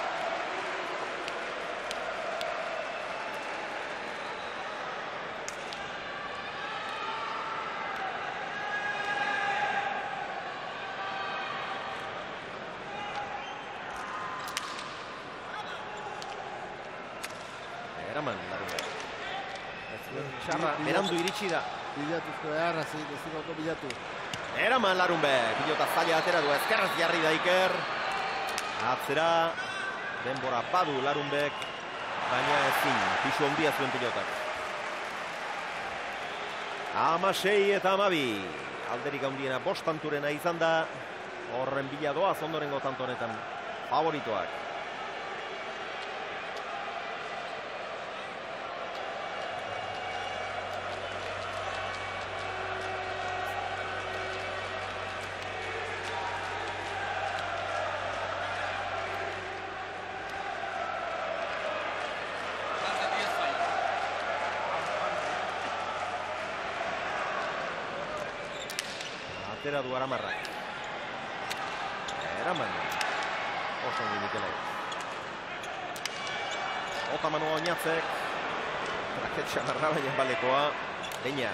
Eraman, Larunbe. Txarra, berandu iritsi da. Bilatuzko beharra, ezin ondo bilatu. Eraman Larunbe, pilota zaila atera du, ezkerraz jarri da Iker. Atzera, denbora badu Larunbek, baina ezin, pisu ondia zuen pilotak. Amasei eta amabi. Alderik handiena bostanturena izan da. Horren bila doaz ondorengo tanto honetan favoritoak. atera du Aramarrak. Eraman. Oso ongi Mikelek. Otamano Oñatzek. Raket xamarra baina balekoa. Deina.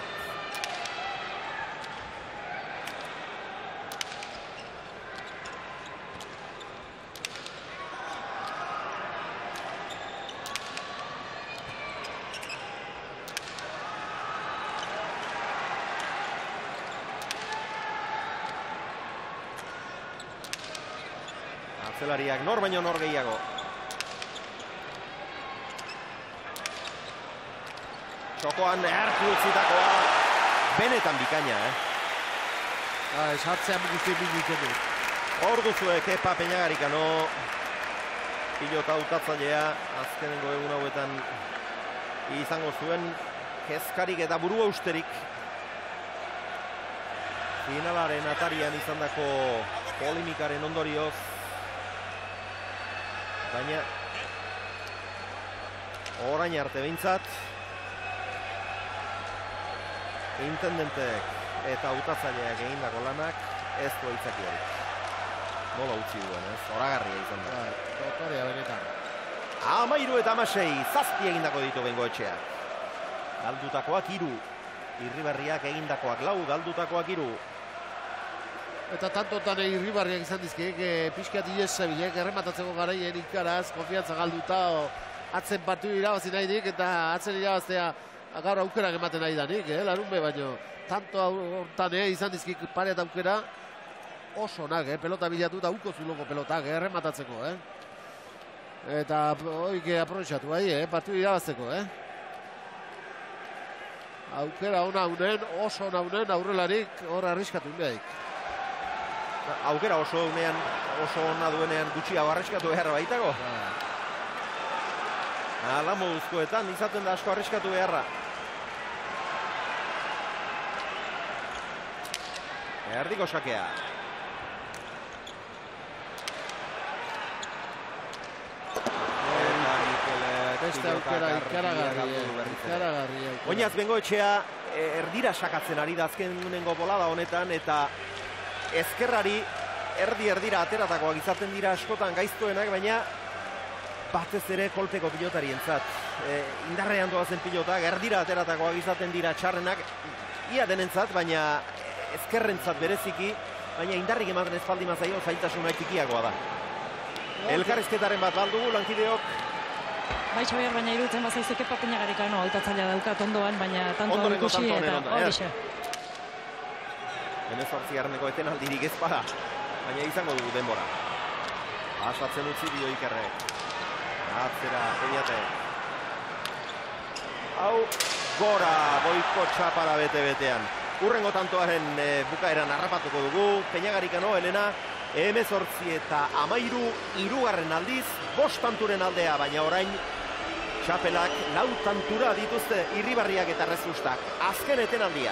Atzelariak nor baino nor gehiago. Txokoan hartu utzitakoa benetan bikaina, eh? Ah, esatzean guzti bilik edu. Hor duzue Kepa Peñagarikano pilota utatzailea azkenengo egun hauetan izango zuen kezkarik eta burua usterik. Finalaren atarian izandako polemikaren ondorioz. Baina orain arte behintzat intendentek eta hautatzaileak egindako lanak ez du aitzakiarik. Nola utzi duen, ez? Zoragarria izan da. Dotorea benetan. Amairu eta amasei, zazpi egindako ditu Bengoetxeak. Galdutakoak hiru, Irribarriak egindakoak lau, galdutakoak hiru. Eta tantotan Irribarriak izan dizkiek, e, pixkat ilesabilek, errematatzeko garaien ikaraz, konfiantza galduta, o, atzen partiu irabazi nahi dik, eta atzen irabaztea gaur aukerak ematen nahi danik, eh, larunbe baino. Tanto hortan eh, izan dizkik pare eta aukera oso onak, eh, pelota bilatu eta uko zuloko pelotak, eh, errematatzeko, eh. Eta hoik aprobetxatu bai, eh, partiu irabazteko, eh. Aukera ona unen, oso ona unen, aurrelarik hor arriskatu inbeaik. Aukera oso unean, oso ona duenean gutxiago arriskatu beharra baitago. Ala moduzkoetan izaten da asko arriskatu beharra. Erdiko sakea. Beste aukera ikaragarria, ikaragarria. Oinaz Bengoetxea erdira sakatzen ari da azkenengo bolada honetan, eta ezkerrari erdi erdira ateratakoak izaten dira askotan gaiztoenak, baina batez ere kolpeko pilotarientzat. E, indarrean doazen pilotak erdira ateratakoak izaten dira txarrenak, ia denentzat, baina ezkerrentzat bereziki, baina indarrik ematen ez baldin mazaio zailtasuna txikiagoa da. Elkarrizketaren bat baldugu, lankideok. Bai, Xabier, baina irutzen bazaizu Kepa Peñagarikano hautatzailea daukat ondoan, baina tanto ikusi eta horixe. Hemezortzigarreneko etenaldirik ez bada, baina izango dugu denbora. Asatzen utzi dio Ikerrek. Atzera, Peñate. Hau, gora, boiko txapara bete-betean. Urrengo tantoaren e, bukaeran harrapatuko dugu. Peñagarikano, Elena, hemezortzi eta amairu, hirugarren aldiz, bost tanturen aldea, baina orain txapelak lau tantura dituzte Irribarriak eta Rezustak. Azken etenaldia.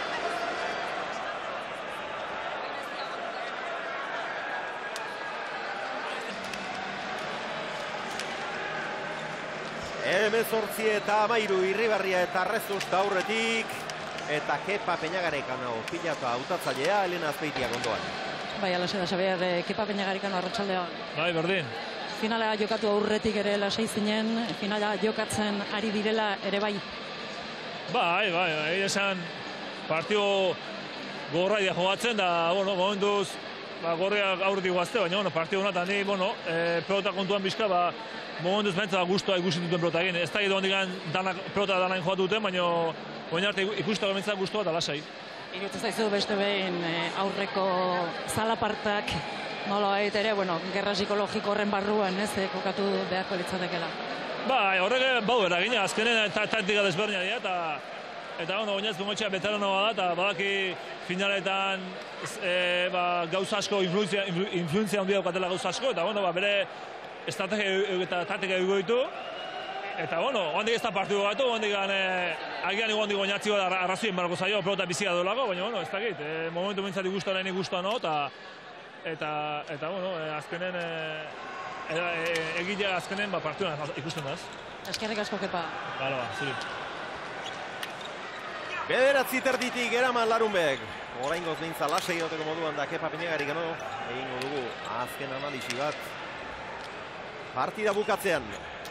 Hemezortzi eta amairu Irribarria eta Rezusta aurretik, eta Kepa Peñagarikano pilata hautatzailea, Elena Azpeitiak ondoan. Bai, alaxe da, Xabier, Kepa Peñagarikano arratsaldea. Bai, berdin. Finala jokatu aurretik ere lasai zinen, finala jokatzen ari direla ere bai. Bai, bai, bai, esan partio gorraia jogatzen da, bueno, momentuz, ba, gorriak aurretik guazte, baina, bueno, partio honetan, ni, bueno, e, pelota kontuan bizka, ba, momentuz bentsa guztua ikusi duten pelota egin. Ez da edo hondikan pelota danain joatu duten, baina, baina arte ikustako bentsa guztua eta lasai. Irutzen zaizu beste behin aurreko zalapartak, nola ere, bueno, gerra psikologiko horren barruan, ez, kokatu beharko litzatekela. Ba, horrek bau eragina, azkenen taktika desberdina dira, eta eta ono, oinaz Bengoetxea veteranoa da, eta badaki finaletan e, ba, gauza asko, influenzia, influenzia handia daukatela gauza asko, eta bueno, ba, bere estrategia eta taktika egugo ditu. Eta, bueno, hondik ez da partidu gatu, hondik eh, agian hondik oinatziko da arrazuen barako zaio, pelota bizia dolako, baina, bueno, ez dakit, eh, momentu bintzat ikustu nahi ikustu no, eta, eta, eta, bueno, eh, azkenen, eh, eh, egitea azkenen, ba, partiduan ikusten da, ez? Eskerrik asko, Kepa. Bala, ba, zuri. Bederatzi terditik eraman Larunbek. Oraingoz behintzat lasai egoteko moduan da Kepa Peñagari gano. Egingo dugu azken analisi bat. Partida bukatzean.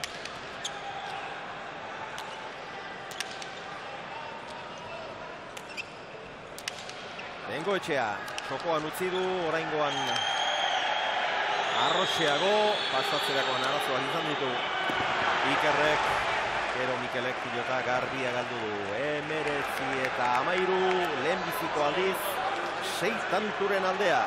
Bengoetxea, txokoan utzi du, oraingoan arroxeago, pasatzerakoan arazoak izan ditu. Ikerrek, gero Mikelek pilota garbia galdu du. Emeretzi eta amairu, lehenbiziko aldiz, sei tanturen aldea.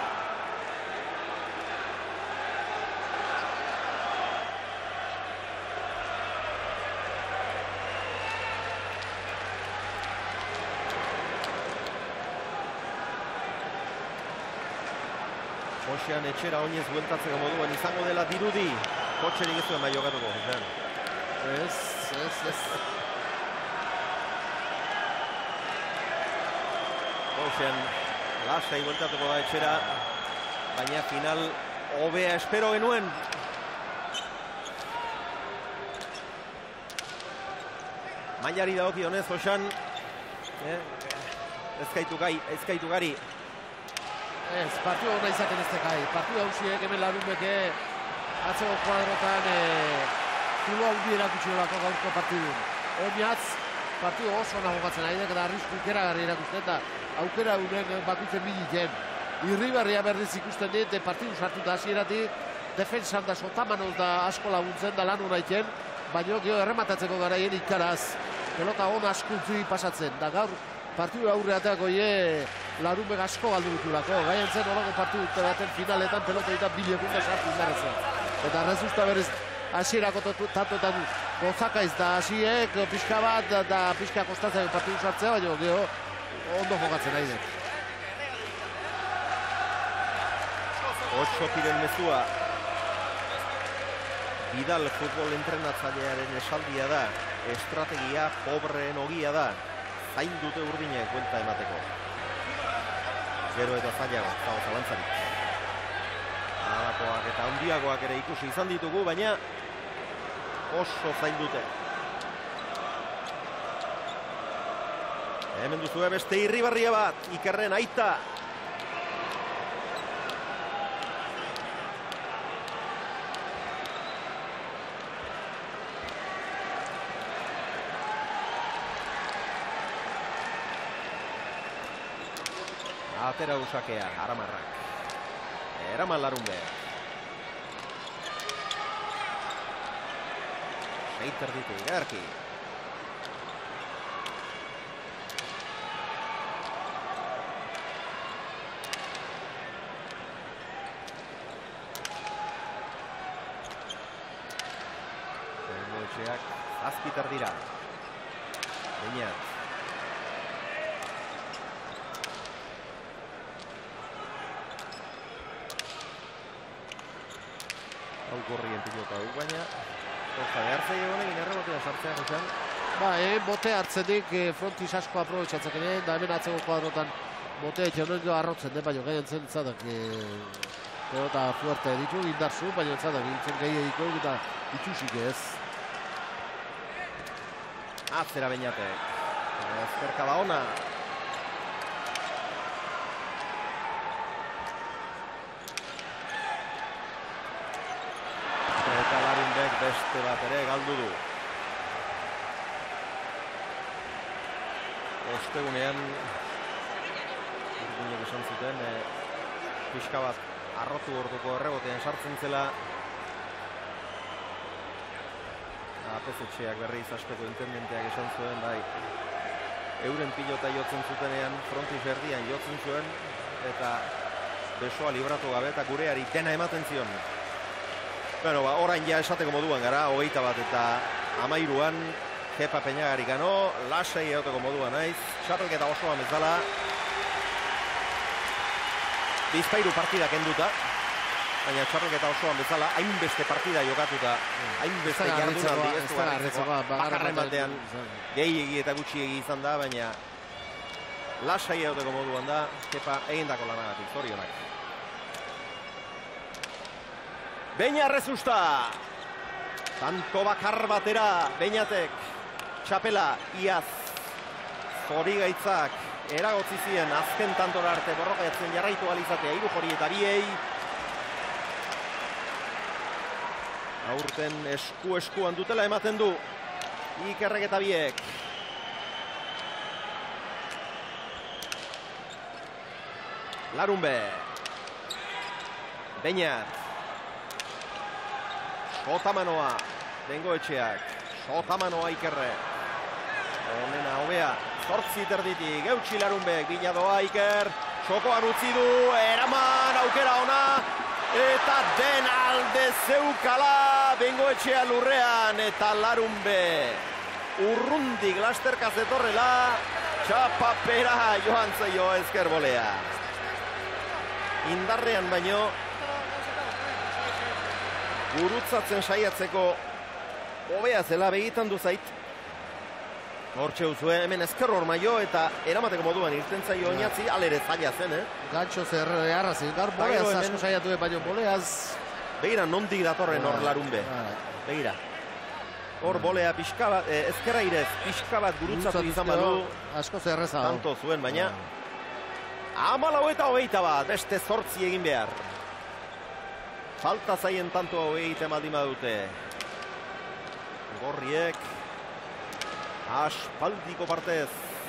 Josean etxera oinez bueltatzeko moduan izango dela dirudi. Kotxerik ez zuen bai jokatuko. Ez, ez, ez. Josean lasai bueltatuko da etxera. Baina final hobea espero genuen. Mailari dagokionez, Josean. Eh? Ezkaitu gai, ezkaitu gari. Ez, partidu hona izaten ez tekai. Partidu hausiek hemen Larunbeke atzeko kuadrotan kulo haundi erakutsi dolako gaurko partidun. Oinatz, partidu oso nago gatzen ari eta arrisku ikeragarri erakusten eta aukera unen bakutzen biliten. Irribarria berriz ikusten dit, partidu sartu da hasieratik, defensan da sotamanoz da asko laguntzen da lan hona iten, baina gero errematatzeko garaien ikaraz. Pelota hona askuntzi pasatzen, da gaur partidu aurreateako ie Larunbek asko galdu ditulako. Gaian zen horako partidu baten finaletan pelota eta bilekunda sartu indarrezen. Eta rezusta berez hasierako tatotan gozakaiz da hasiek pixka bat da pixka kostatzen partidu sartzea, baina gero ondo jokatzen nahi dut. Otsokiren mezua. Vidal futbol entrenatzailearen esaldia da. Estrategia pobreen ogia da. Zain dute urdinek buelta emateko. Gero eta zailago, eta zalantzarik. Alakoak eta handiagoak ere ikusi izan ditugu, baina oso zain dute. Hemen duzue beste irribarria bat, Ikerren aita. Atera usakea, Aramarrak. Eraman Larunbek. Seiter ditu, Igarki. Bengoetxeak azpitar dira. Beñat. Gorrien pilota duk, baina Osta behartzei egon egin errebotea sartzea guzan. Ba, egin bote hartzenik frontis asko aprobetsatzak ere, da hemen atzeko kuadrotan botea etxenon jo arrotzen, baina gaian zen zadak pelota fuerte ditu, indarzu, baina zadak gintzen gehi ediko eta itxusik ez. Atzera Beñatek. Ezkerkada ona. Eta Larunbek beste bat ere galdu du. Ostegunean urdinek esan zuten e, pixka bat arrotu orduko errebotean sartzen zela. Apezetxeak berriz asteko intendenteak esan zuen, bai, euren pilota jotzen zutenean frontis erdian jotzen zuen eta besoa libratu gabe eta gureari dena ematen zion. Bueno, ba, orain ja esateko moduan gara, hogeita bat eta amairuan Kepa Peñagari gano, lasai egoteko moduan naiz, txapelketa osoan bezala. Bizpairu partida kenduta, baina txapelketa osoan bezala, hainbeste partida jokatuta, hainbeste jardunaldi ez du garritzeko, bakarren batean gehiegi eta gutxiegi izan da, baina lasai egoteko moduan da, Kepa egindako lanagatik, zorionak. Beña Rezusta, tanto bakar batera, Beñatek, txapela, iaz, Zori gaitzak eragotzi ziren azken tantora arte borrokatzen jarraitu alizatea hiru jori eta biei. Aurten esku-eskuan dutela ematen du Ikerrek eta biek. Larunbe. Beñat. Sotamanoa. Bengoetxeak. Sotamanoa Ikerre. Honena hobea. Zortzi terditik. Eutxi Larunbek. Binadoa Iker. Txokoan utzi du. Eraman aukera ona. Eta den alde zeukala Bengoetxea lurrean. Eta Larunbe. Urrundik lasterka zetorrela. Txapapera joan zaio ezker bolea. Indarrean baino gurutzatzen saiatzeko hobea zela begitan du zait. Hortxe uzue, hemen ezker ormaio eta eramateko moduan irten zaio oinatzi, alere zaila zen, eh? Gantxo zer errazin, gar boleaz asko saiatu baino boleaz. Begira, nondik datorren hor Larunbe. Begira. Hor bolea pixka bat, eh, ezkerra irez, pixka bat gurutzatu izan badu. Asko zerreza. Tanto zuen, baina Hamalau eta hogeita bat, beste zortzi egin behar. Falta zaien tanto hogeita baldin badute. Gorriek aspaldiko partez.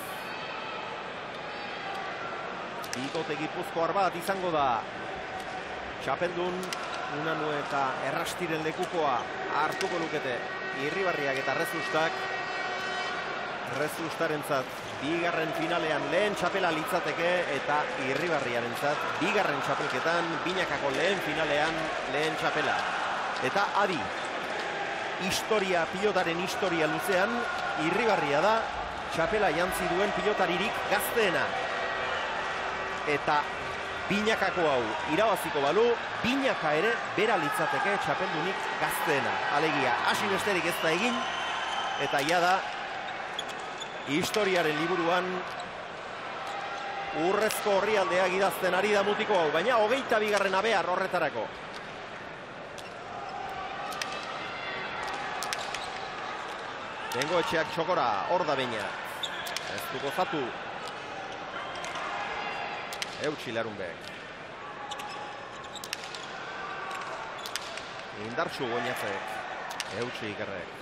Bikote Gipuzkoar bat izango da. Txapeldun, Unanu eta Errastiren lekukoa hartuko lukete. Irribarriak eta Rezustak. Rezustarentzat bigarren finalean lehen txapela litzateke eta Irribarriarentzat bigarren txapelketan binakako lehen finalean lehen txapela. Eta adi, historia, pilotaren historia luzean, Irribarria da txapela jantzi duen pilotaririk gazteena. Eta binakako hau irabaziko balu, binaka ere bera litzateke txapeldunik gazteena. Alegia, hasi besterik ez da egin, eta ja da, historiaren liburuan urrezko orrialdeak idazten ari da mutiko hau, baina hogeita bigarren abear horretarako. Bengoetxeak txokora, hor da Beña. Ez du gozatu. Eutxi Larunbek. Indartsu Goñazek. Eutxi Ikerrek.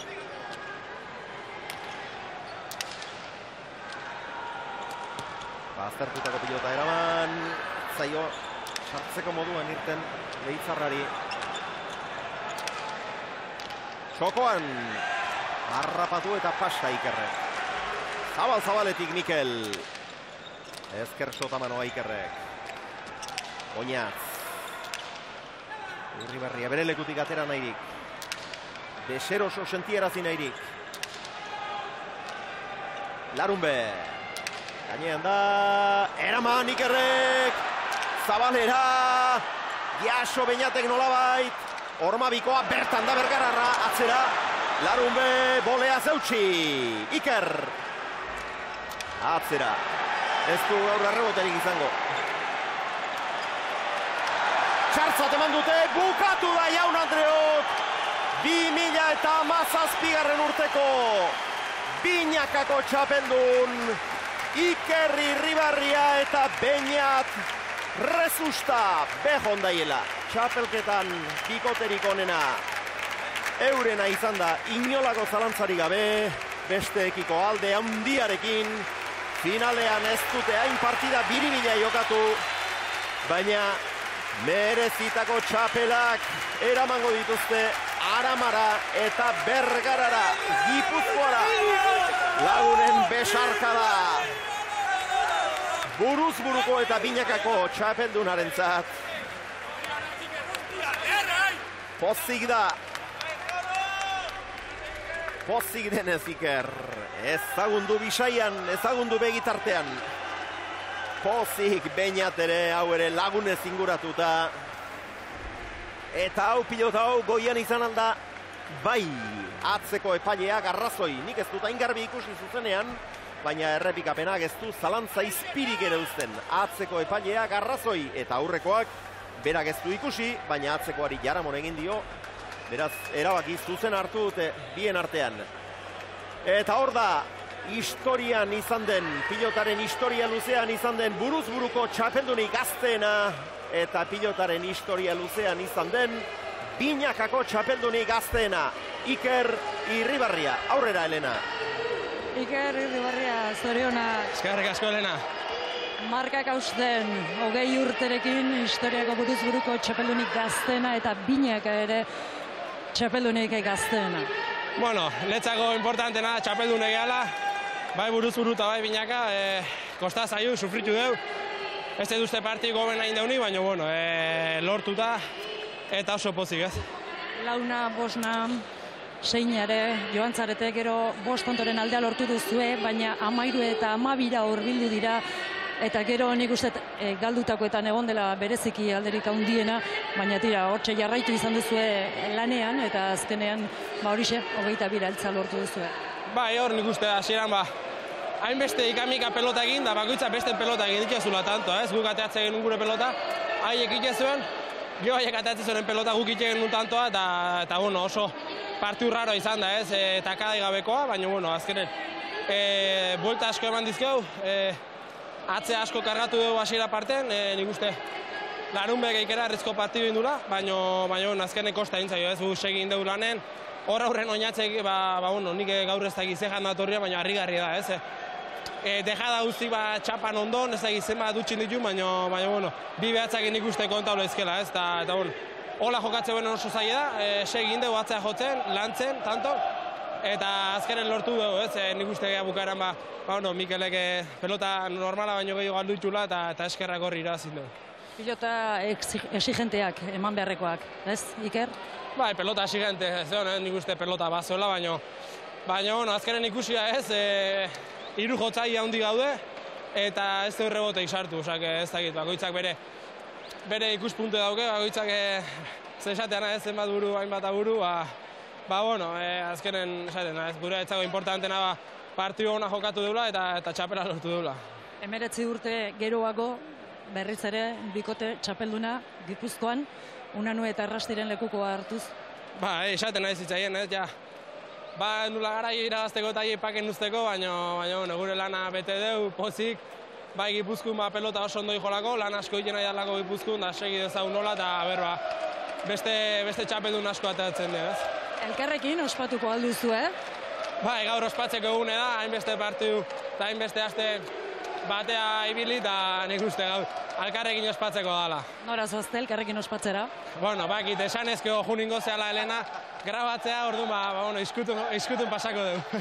Aztertutako pilota eraman, zaio sartzeko moduan irten Leitzarrari. Txokoan, harrapatu eta pasta Ikerrek. Zabal-zabaletik Mikel. Ezker Sotamanoa Ikerrek. Oinatz. Irribarria bere lekutik atera nahirik. Deseroso sentierazi nahirik. Larunbe. Gainean da, eraman Ikerrek, Zabalera, Jaso Beñatek nolabait, Ormabikoa bertan da Bergararra, atzera, Larunbe, bolea zeutxi, Iker, atzera, ez du gaur arreboterik izango. Txartzat eman dute, bukatu da Jaun Andreok, bi mila eta hamazazpigarren urteko, binakako txapeldun, Iker Irribarria eta Beñat Rezusta behon daiela. Txapelketan bikoterik onena eurena izan da inolako zalantzari gabe, besteekiko alde handiarekin. Finalean ez dute hain partida biribila jokatu, baina merezitako txapelak eramango dituzte Aramara eta Bergarara, Gipuzkoara. Lagunen besarkada. Buruz buruko eta binakako txapeldunarentzat. Pozik da. Pozik denez Iker. Ezagundu bisaian, ezagundu begitartean. Pozik Beñat ere, hau ere lagunez inguratuta. Eta hau pilota hau goian izan alda, bai, atzeko epaileak arrazoi. Nik ez dut hain garbi ikusi zuzenean, baina errepikapenak ez du zalantza izpirik ere uzten. Atzeko epaileak arrazoi eta aurrekoak berak ez du ikusi, baina atzekoari jaramon egin dio. Beraz, erabaki zuzen hartu dute bien artean. Eta hor da, historian izan den, pilotaren historia luzean izan den buruz buruko txapeldunik gazteena eta pilotaren historia luzean izan den binakako txapeldunik gazteena, Iker Irribarria. Aurrera, Elena. Iker Irribarria, zorionak. Eskerrik asko, Elena. Markak hausten, hogei urterekin historiako buruz buruko txapeldunik gazteena eta binaka ere txapeldunik gazteena. Bueno, letzako importantena txapeldune gehala, bai buruz buru eta bai binaka, e, kosta zaiu, sufritu deu. Ez eduzte partik goben nahi deuni, baina bueno, e, lortuta eta oso pozik ez. Launa, bosna, seinare, joan zarete, gero bost ontoren aldea lortu duzue, baina amairu eta amabira horbildu dira, eta gero nik uste e, galdutakoetan egon dela bereziki alderik handiena, baina tira, hortxe jarraitu izan duzue lanean, eta azkenean, ba horixe, hogeita bira altza lortu duzue. Bai, hor nik uste hasieran ba, hainbeste ikamika pelota egin, da bakoitza beste pelota egin dituzula tanto, ez? Guk ateatzen genuen gure pelota, haiek itxezuen, gero haiek ateatzen zuen pelota guk itxe genuen tantoa, eta, eta bueno, oso partiu raro izan da, ez? E, takadai gabekoa, baina bueno, azkenen, e, buelta asko eman dizkeu, e, atze asko kargatu dugu hasiera parten, e, nik uste larunbek eikera arrizko partidu indula, baina, baina bueno, azkenen kosta egin zaio, ez? Gu segin dugu lanen, hor aurren oinatzek, ba, ba, bueno, nik gaur ez dakiz zehan datorria, baina harrigarria da, ez? E, dejada guzti ba, txapan ondon, ez dakiz zenba dutxin ditu, baina, baina, bueno, bi behatzak nik uste kontablo ezkela, ez? Ta, eta, bueno, hola jokatzen benen oso zaila da, e, segin dugu atzea jotzen, lantzen, tanto, eta azkenen lortu dugu, ez? E, nik uste geha bukaeran, ba, ba, bueno, Mikelek pelota normala baino gehiago galdu itxula, eta, eta eskerrak horri irazin dugu. Pilota exigenteak, eman beharrekoak, ez, Iker? Bai, pelota exigente, ez da, nik uste pelota bazola, baina, baina, bueno, azkenen ikusia ez, e, hiru jotzai handi gaude, eta ez du reboteik sartu, osak, ez dakit, bakoitzak bere, bere ikuspuntu dauke, bakoitzak e, zesatean ez zenbat buru, hainbat aburu, ba, ba, bueno, e, azkenen, esaten, ez, gure etzago importantena, ba, partio hona jokatu deula, eta, eta txapela lortu deula. Emeretzi urte geroago, berriz ere, bikote txapelduna, Gipuzkoan, Unanue eta Arrastiren lekukoa hartuz. Ba, esaten nahi zitzaien, ez, ja. Ba, nula garai iragazteko eta paken usteko, baina, baina, gure lana bete deu, pozik, bai Gipuzkoan ba, pelota oso ondo jolako, lan asko egiten nahi dalako Gipuzkoan, da segi dezagun nola, eta berba, beste, beste txapeldun asko atatzen dira, ez. Elkarrekin ospatuko alduzu, eh? Bai, gaur ospatzeko egune da, hainbeste partiu eta hainbeste aste batea ibili, eta nik uste gaur alkarrekin ospatzeko dala. Nora zoazte, elkarrekin ospatzera? Bueno, bakit, esan ezkeo juningo zehala Elena, grabatzea, orduan, ba, ba, bueno, izkutun, izkutun pasako dugu.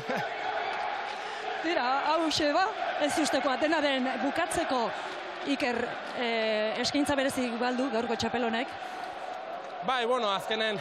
Tira, hau xe, ba, ez usteko Atenaren bukatzeko Iker eh, eskaintza berezik baldu gaurko txapelonek? Bai, bueno, azkenen,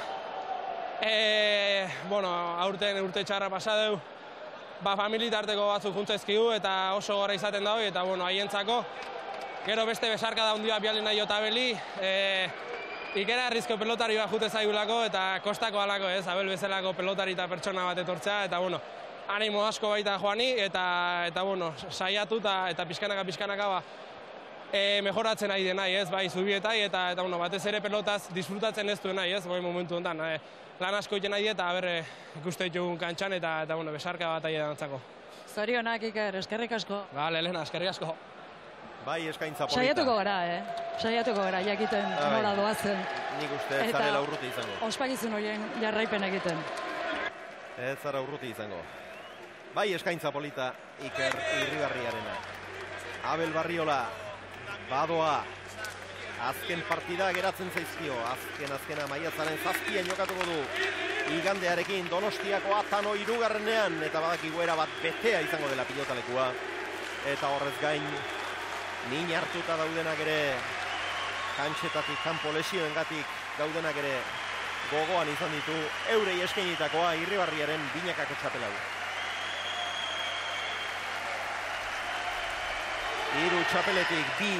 e, bueno, aurten urte txarra pasa dugu, ba, familitarteko batzuk juntzaizkigu eta oso gora izaten dago, eta, bueno, haientzako, gero beste besarka da hundia bialin nahi otabeli, e, ikera arrizko pelotari bat jute zaigulako, eta kostako alako, ez, abel bezalako pelotari eta pertsona bat etortzea, eta, bueno, animo asko baita joani, eta, eta bueno, saiatu eta, eta pixkanaka, pixkanaka, ba, e, mejoratzen nahi den nahi, ez, bai, zubietai, eta, eta, bueno, batez ere pelotaz disfrutatzen ez duen nahi, ez, bai, momentu honetan, e, lan asko egiten nahi, eta berre ikuste ditugun kantxan, eta, eta, bueno, besarka bat aia dantzako. Zorionak, Iker, eskerrik asko. Bale, Elena, eskerrik asko. Bai, eskaintza polita. Saiatuko gara, eh? Saiatuko gara, jakiten nola doazen. Nik uste ez zarela urruti izango. Eta ospakizun horien jarraipen egiten. Ez zara urruti izango. Bai, eskaintza polita Iker Irribarriarena. Abel Barriola, badoa. Azken partida geratzen zaizkio. Azken, azkena maiatzaren zazpien jokatuko du. Igandearekin Donostiako Atano hirugarrenean. Eta badaki goera bat betea izango dela pilotalekua. Eta horrez gain, min hartuta daudenak ere, kantxetatik, kanpo lesioengatik daudenak ere gogoan izan ditu eurei eskainitakoa Irribarriaren binakako txapelau. Hiru txapeletik bi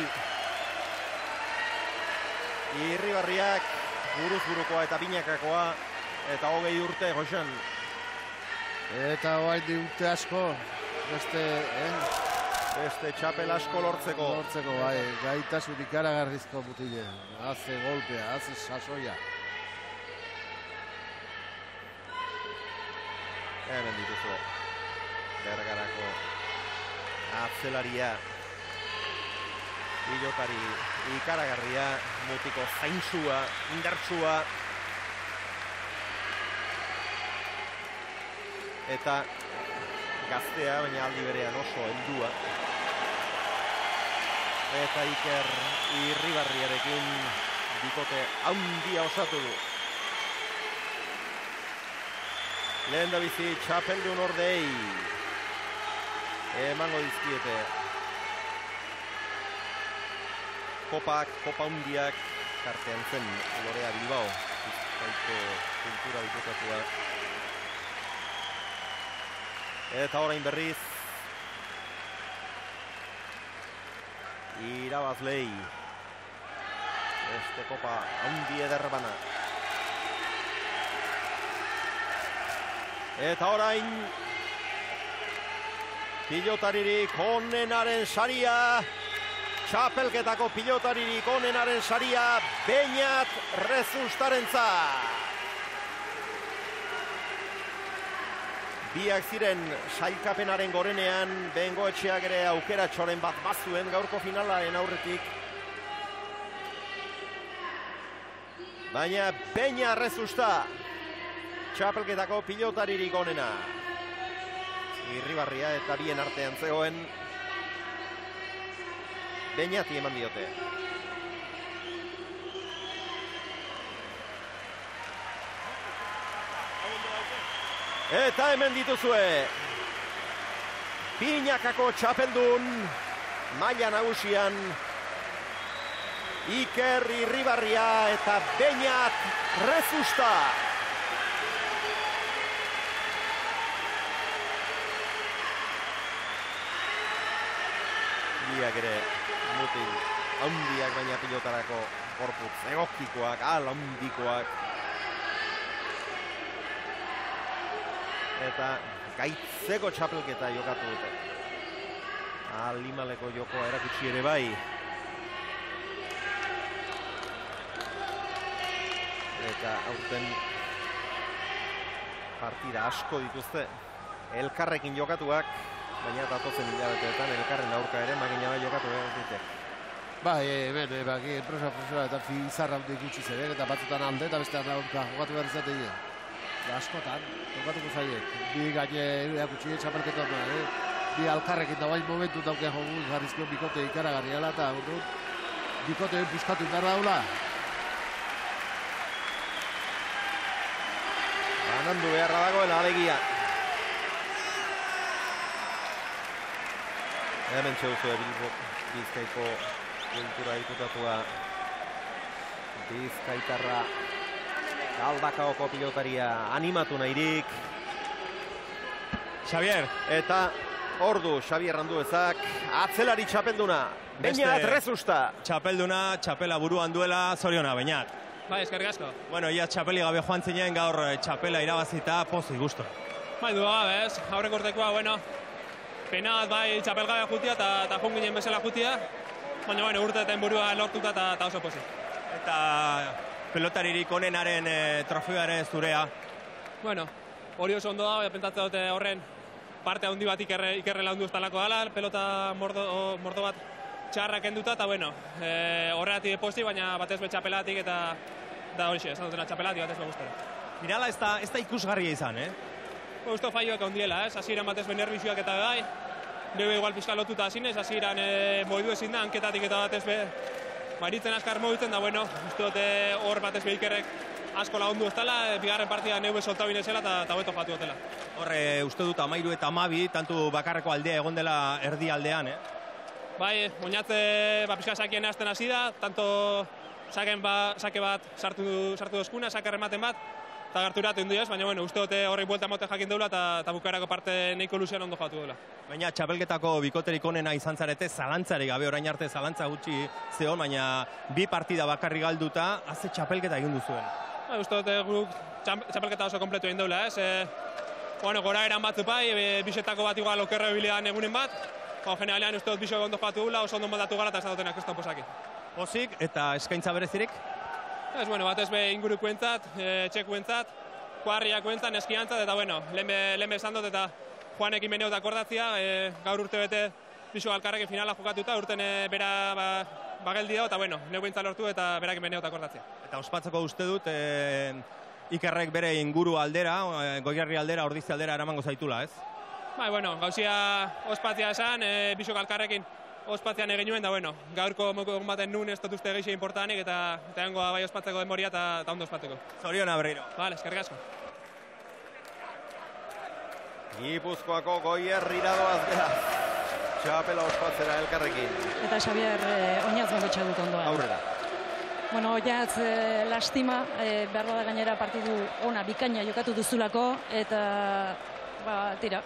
Irribarriak buruz burukoa eta binakakoa, eta hogei urte, Joxan. Eta hoain di urte asko, beste, eh? Beste txapel asko lortzeko. Lortzeko, bai, gaitasun ikaragarrizko mutile. Haze golpea, haze sasoia. Hemen dituzue. Bergarako atzelaria. Pilotari ikaragarria, mutiko zainzua, indartsua. Eta gaztea, baina aldi berean oso heldua. Eta Iker Irribarriarekin bikote handia osatu du. Lehen da bizi txapeldun ordei emango dizkiete. Kopak, kopa hundiak kartean zen Lorea Bilbao. Bizkaiko kultura diputatua. Eta orain berriz irabazlei. Este kopa handi eder bana. Eta orain pilotaririk onenaren saria. Txapelketako pilotaririk onenaren saria Beñat Rezustarentzat. Biak ziren sailkapenaren gorenean, Bengoetxeak ere aukera txoren bat bazuen gaurko finalaren aurretik. Baina Beñat Rezusta, txapelketako pilotaririk onena. Irribarria eta bien artean zegoen. Beñati eman diote. Eta hemen dituzue binakako txapeldun maila nagusian Iker Irribarria eta Beñat Rezusta. Biak ere mutil handiak, baina pilotarako gorputz egokikoak, al handikoak. Eta gaitzeko txapelketa jokatu dute. Alimaleko jokoa erakutsi ere bai. Eta aurten partida asko dituzte. Elkarrekin jokatuak, baina datozen hilabeteetan elkarren aurka ere makina bai jokatu dute. Bai, hemen, baki, enprosa-prosa eta fizarra handi gutxi zer, eta batzutan alde eta bestean aurka jokatu behar izatea. Askotan, tokatuko zaiek. Bi gaine erakutsi txapelketan, eh? Bi alkarrekin da bain momentu dauke jogu jarrizkion bikote ikaragarriala eta urrun bikote buskatu indar daula. Banandu beharra dagoela alegia. Hemen txeuzue Bilbo, Bizkaiko kultura diputatua, Bizkaitarra, Galdakaoko pilotaria animatu nahirik. Xavier. Eta ordu Xavier Randuezak, atzelari txapelduna, Beñat Rezusta. Txapelduna, txapela buruan duela, zoriona, Beñat. Bai, eskerrik asko. Bueno, ia txapeli gabe joan zinen, gaur txapela irabazita, pozi gusto. Bai, du gabe, ez? Aurrek urtekoa, bueno, penat bai txapel gabe jutia eta jun ginen bezala jutia, baina bueno, urteetan burua lortuta eta oso pozi. Eta pelotaririk onenaren e, trofeoaren zurea. Bueno, hori oso ondo da, pentsatzen dute horren parte handi bat ikerre, ikerre laundu ez talako dala, pelota mordo, mordo bat txarrak enduta, eta bueno, e, horregatik pozi, baina batez be txapelatik eta da hori xe, esan dutena txapelatik batez be guztara. Finala ez da, ez da ikusgarria izan, eh? Usto faioak ondiela, ez? Hasieran batez be nervizioak eta gai, nire igual pizka lotuta hasinez, hasieran e, moidu ezin da, hanketatik eta batez be baritzen askar mobitzen da, bueno, uste dute hor batez be ikerrek asko lagundu ez dela, bigarren partida neube solta binezela eta beto jatu dutela. Horre, uste dut amairu eta amabi, tantu bakarreko aldea egon dela erdi aldean, eh? Bai, oinatze, ba, pizka sakien hasten hasi da, tanto saken ba, sake bat sartu, sartu dozkuna, sake rematen bat, eta garturatu indu ez, baina bueno, uste dute horrek buelta mote jakin deula eta bukarako parte neiko luzean ondo jatu deula. Baina txapelketako bikoterik onena izan zarete, zalantzarik gabe orain arte zalantza gutxi zeon, baina bi partida bakarri galduta, haze txapelketa egin duzuen. Ba, uste dute guk txapelketa oso kompletu egin deula, ez? E, bueno, gora eran batzu pai, e, bisetako bat igual okerre bilean egunen bat, ba, generalean uste dut bisok ondo jatu deula, oso ondo moldatu gara eta ez da dutenak ez da posaki. Pozik eta eskaintza berezirik? Ez, bueno, batez be ingurukuentzat, e, txekuentzat, kuarriakuentzat, neskiantzat, eta bueno, lehen esan dut eta Juanekin beneo eta akordatzia, e, gaur urte bete Bixo Galkarrekin finala jokatuta, urten e, bera ba, bageldi dago, eta bueno, neu behintzat lortu eta berakin beneo eta akordatzia. Eta ospatzeko uste dut, e, Ikerrek bere inguru aldera, e, Goierri aldera, Ordizi aldera eramango zaitula, ez? Bai, bueno, gauzia ospatzia esan, e, Bixo Galkarrekin ospatzean egin nuen, da bueno, gaurko moko baten nun ez dut uste gehiago importanik, eta eta hengo bai ospatzeko denboria eta, eta ondo ospatzeko. Zorion Abreiro. Vale, eskerrik asko. Gipuzkoako Goierrira doaz beraz. Txapela ospatzera elkarrekin. Eta Xabier eh, oinaz gondotxa dut ondoan. Aurrera. Bueno, oinaz eh, lastima, eh, behar da gainera partidu ona bikaina jokatu duzulako, eta ba, tira,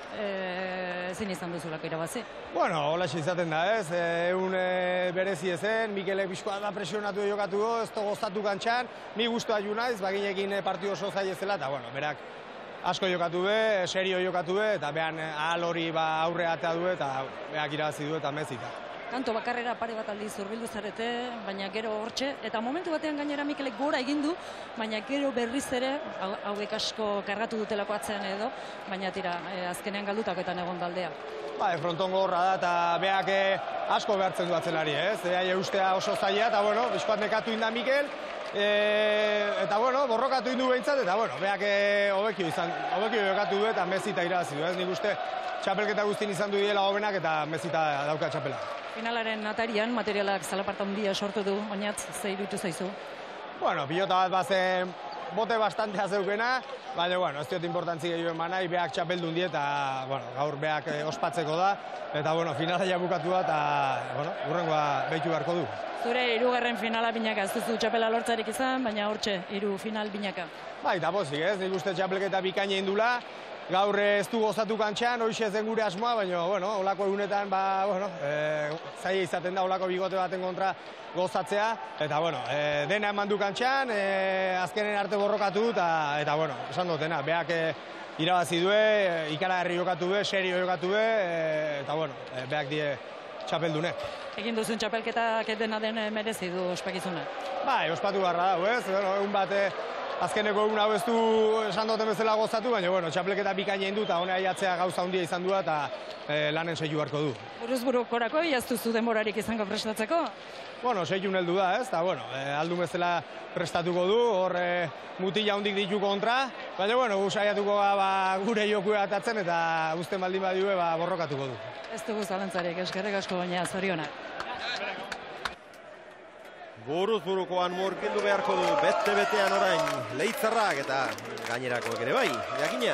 e, ezin izan duzulako irabazi. Bueno, hola izaten da, ez? Egun e, berezi ezen, Mikelek bizkoa da presionatu jokatu go, ez gozatu kantxan, ni guztua ju naiz, baginekin partidu oso zai ezela, eta bueno, berak asko jokatu be, serio jokatu be, eta behan ahal hori ba, aurre atea du, eta beak irabazi du eta mezita. Kanto bakarrera pare bat aldiz hurbildu zarete, baina gero hortxe, eta momentu batean gainera Mikelek gora egin du, baina gero berriz ere, hauek asko kargatu dutelako atzean edo, baina tira, e, azkenean galdutakoetan egon daldea. Ba, e, frontongo horra da, eta beak e, asko behartzen du atzelari, ez? Eai eustea oso zaila, eta bueno, bizkoat nekatu inda Mikel, e, eta bueno, borrokatu indu behintzat, eta bueno, beak e, hobekio izan, hobekio jokatu du eta mezita irabazi du, ez? Nik uste txapelketa guztien izan du diela hobenak eta mezita dauka txapela. Finalaren atarian, materialak zalaparta handia sortu du, oinatz, ze iruditu zaizu? Bueno, pilota bat bazen bote bastantea zeukena, baina, bueno, ez diot importantzi gehiago emanai, beak txapeldun die, eta, bueno, gaur beak eh, ospatzeko da, eta, bueno, finala ja bukatu da, eta, bueno, urrengoa behitu beharko du. Zure hirugarren finala binaka, ez duzu txapela lortzarik izan, baina hortxe, hiru final binaka. Bai, eta pozik, ez, nik uste txapelketa bikaina indula, gaur ez du gozatu kantxan, hoxe zen gure asmoa, baina, bueno, olako egunetan, ba, bueno, e, zaila izaten da olako bigote baten kontra gozatzea, eta, bueno, e, dena eman du kantxan, e, azkenen arte borrokatu, eta, eta bueno, esan dutena, beak e, irabazi due, e, ikaragarri jokatu due, serio jokatu due, e, eta, bueno, e, beak die txapeldunek. Egin duzun txapelketak dena den merezi du ospakizuna. Bai, ospatu barra da, ez? Bueno, egun bat, azkeneko egun hau ez du esan duten bezala gozatu, baina, bueno, txapelketa bikaina indu, eta honea jatzea gauza handia izan du, eta e, lanen seiu harko du. Buruz burukorako, jaztuzu denborarik izango prestatzeko? Bueno, seiun heldu da, ez? Eta, bueno, e, aldu bezala prestatuko du, hor e, mutila hundik ditu kontra, baina, bueno, saiatuko ba, gure joku atatzen, eta uzten baldin badiue, ba, borrokatuko du. Ez dugu zalantzarik, eskerrik asko baina, zoriona. Buruz burukoan murgildu beharko du, bete-betean orain, Leitzarrak eta gainerako ere bai, jakina.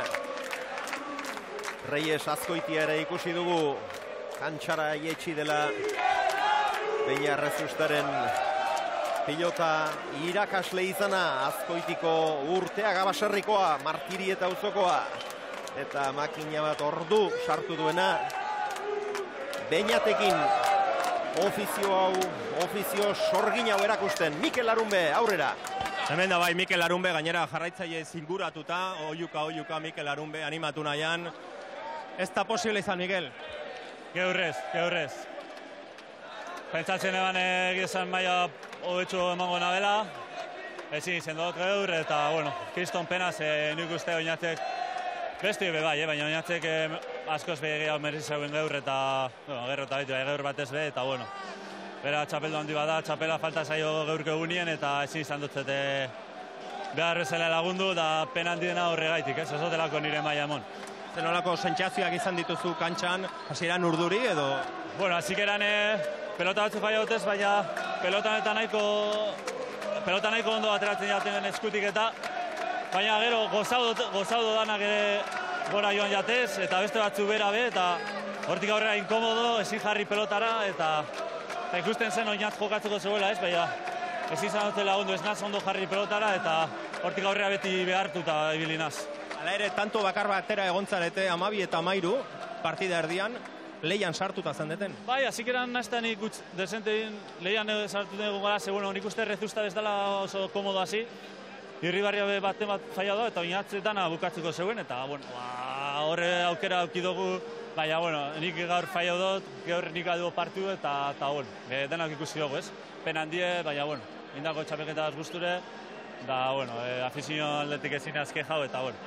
Reyes Azkoitia ere ikusi dugu, kantxara ietsi dela Beña Rezustaren pilota irakasle izana, Azkoitiko urtea Gabaserrikoa, Martiri eta Auzokoa, eta makina bat ordu sartu duena, Beñatekin ofizio hau, ofizio sorgin hau erakusten, Mikel Larunbe, aurrera. Hemen da bai, Mikel Larunbe, gainera jarraitzaile zinguratuta, oiuka, oiuka, Mikel Larunbe, animatu nahian. Ez da posible izan, Mikel? Geurrez, geurrez. Pentsatzen eban egizan maia hobetxu emango nabela. Ezin izen dut geur, eta, bueno, kriston penaz, e, nik uste oinatzek besti be bai, eh, baina oinatzek e, askoz begeago merri zeuen geur, eta, bueno, gerro eta baitu, geur batez be, eta, bueno, bera txapeldu handi bada, txapela falta zaio geurko egunien, eta ezin izan dut zete behar bezala lagundu, da pena handi dena horregaitik, ez, ez otelako nire maia emon. Zer nolako sentsazioak izan dituzu kantxan, hasieran urduri, edo? Bueno, hasikeran e, pelota batzu faia dutez, baina pelotan eta nahiko, pelota nahiko ondo ateratzen jaten eskutik eta, baina gero gozaudo danak ere gora joan jatez, eta beste batzu bera be, eta hortik aurrera inkomodo, ezin jarri pelotara, eta, eta ikusten zen oinatz jokatzeko zegoela ez, baina ez izan dute lagundu ez naz ondo jarri pelotara, eta hortik aurrera beti behartu eta ibilinaz. Hala ere, tanto bakar batera egontzarete amabi eta amairu partida erdian, leian sartuta zendeten. Bai, azikeran nazten ikutz desentein leian sartu dugu gara, ze, bueno, nik uste Rezusta ez dela oso komodo hasi, irribarria baten bat faia da, eta oinatzetan bukatzeko zeuen, eta, bueno, ba, horre aukera aukidugu, baina, bueno, nik gaur faia dut, gaur nik adu partiu, eta, eta, bueno, e, denak ikusi dugu, ez? Pena handie, baina, bueno, indako txapelketa guzture, da, bueno, e, afizio aldetik ezin azke jau, eta, bueno,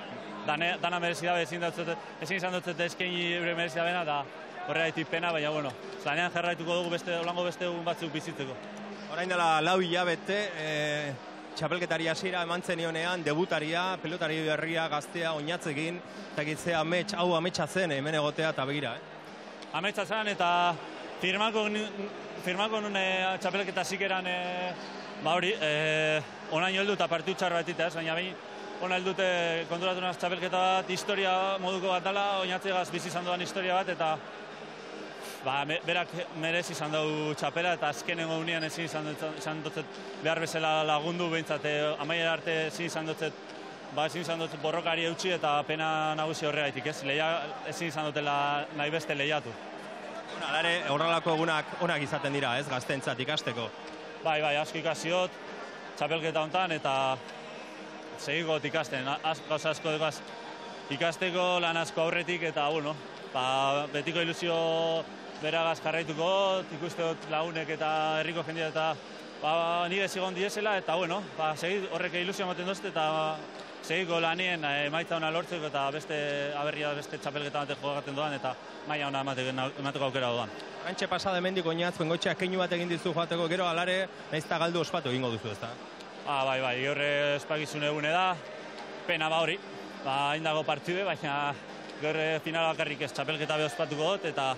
dane, dana merezi dabe ezin dutzet, ezin izan dutzet eskaini eure merezi dabena, eta horregaitik pena, baina, bueno, lanean jarraituko dugu beste, olango beste egun batzuk bizitzeko. Orain dela lau hilabete, e, txapelketari hasiera eman zenionean, debutaria, pelotari berria, gaztea, oinatzekin, eta gitzea amets, hau ametsa zen hemen egotea eta begira, eh? Ametsa zen eta firmako, firmako nun e, txapelketa zikeran, e, ba hori, e, onaino heldu eta partiu txar bat ez, baina behin ona heldute konturatu naz txapelketa bat, historia moduko bat dela, oinatzegaz bizi izan duan historia bat, eta ba, me, berak merez izan dugu txapela, eta azkenengo unian ezin izan, izan dutzet behar bezala lagundu behintzat, amaiera arte ezin izan dutzet, ba, ezin izan dutzet borrokari eutxi, eta pena nagusi horregaitik, ez? Leia, ezin izan dutela nahi beste lehiatu. Bueno, alare, horrelako egunak onak izaten dira, ez, gaztentzat ikasteko? Bai, bai, asko ikasiot, txapelketa hontan, eta segigot ikasten, gauza asko dugaz ikasteko, lan asko aurretik, eta, bueno, ba, betiko ilusio beragaz jarraituko, ikusteot lagunek eta herriko jendia eta ba, nire zigon diesela, eta, bueno, ba, segit horrek ilusio ematen dozte, eta segiko lanien emaitza ona lortzeko, eta beste aberria beste txapelketa batek jogaten doan, eta maila ona emateko aukera doan. Antxe pasada hemendik oinatz, Bengoetxeak keinu bat egin dizu joateko, gero alare, nahiz eta galdu ospatu egingo duzu, ezta? Ah, bai, bai, gaur espakizun egune da, pena ba hori, ba, hain dago partide, baina gaur final bakarrik ez txapelketa be ospatuko dut, eta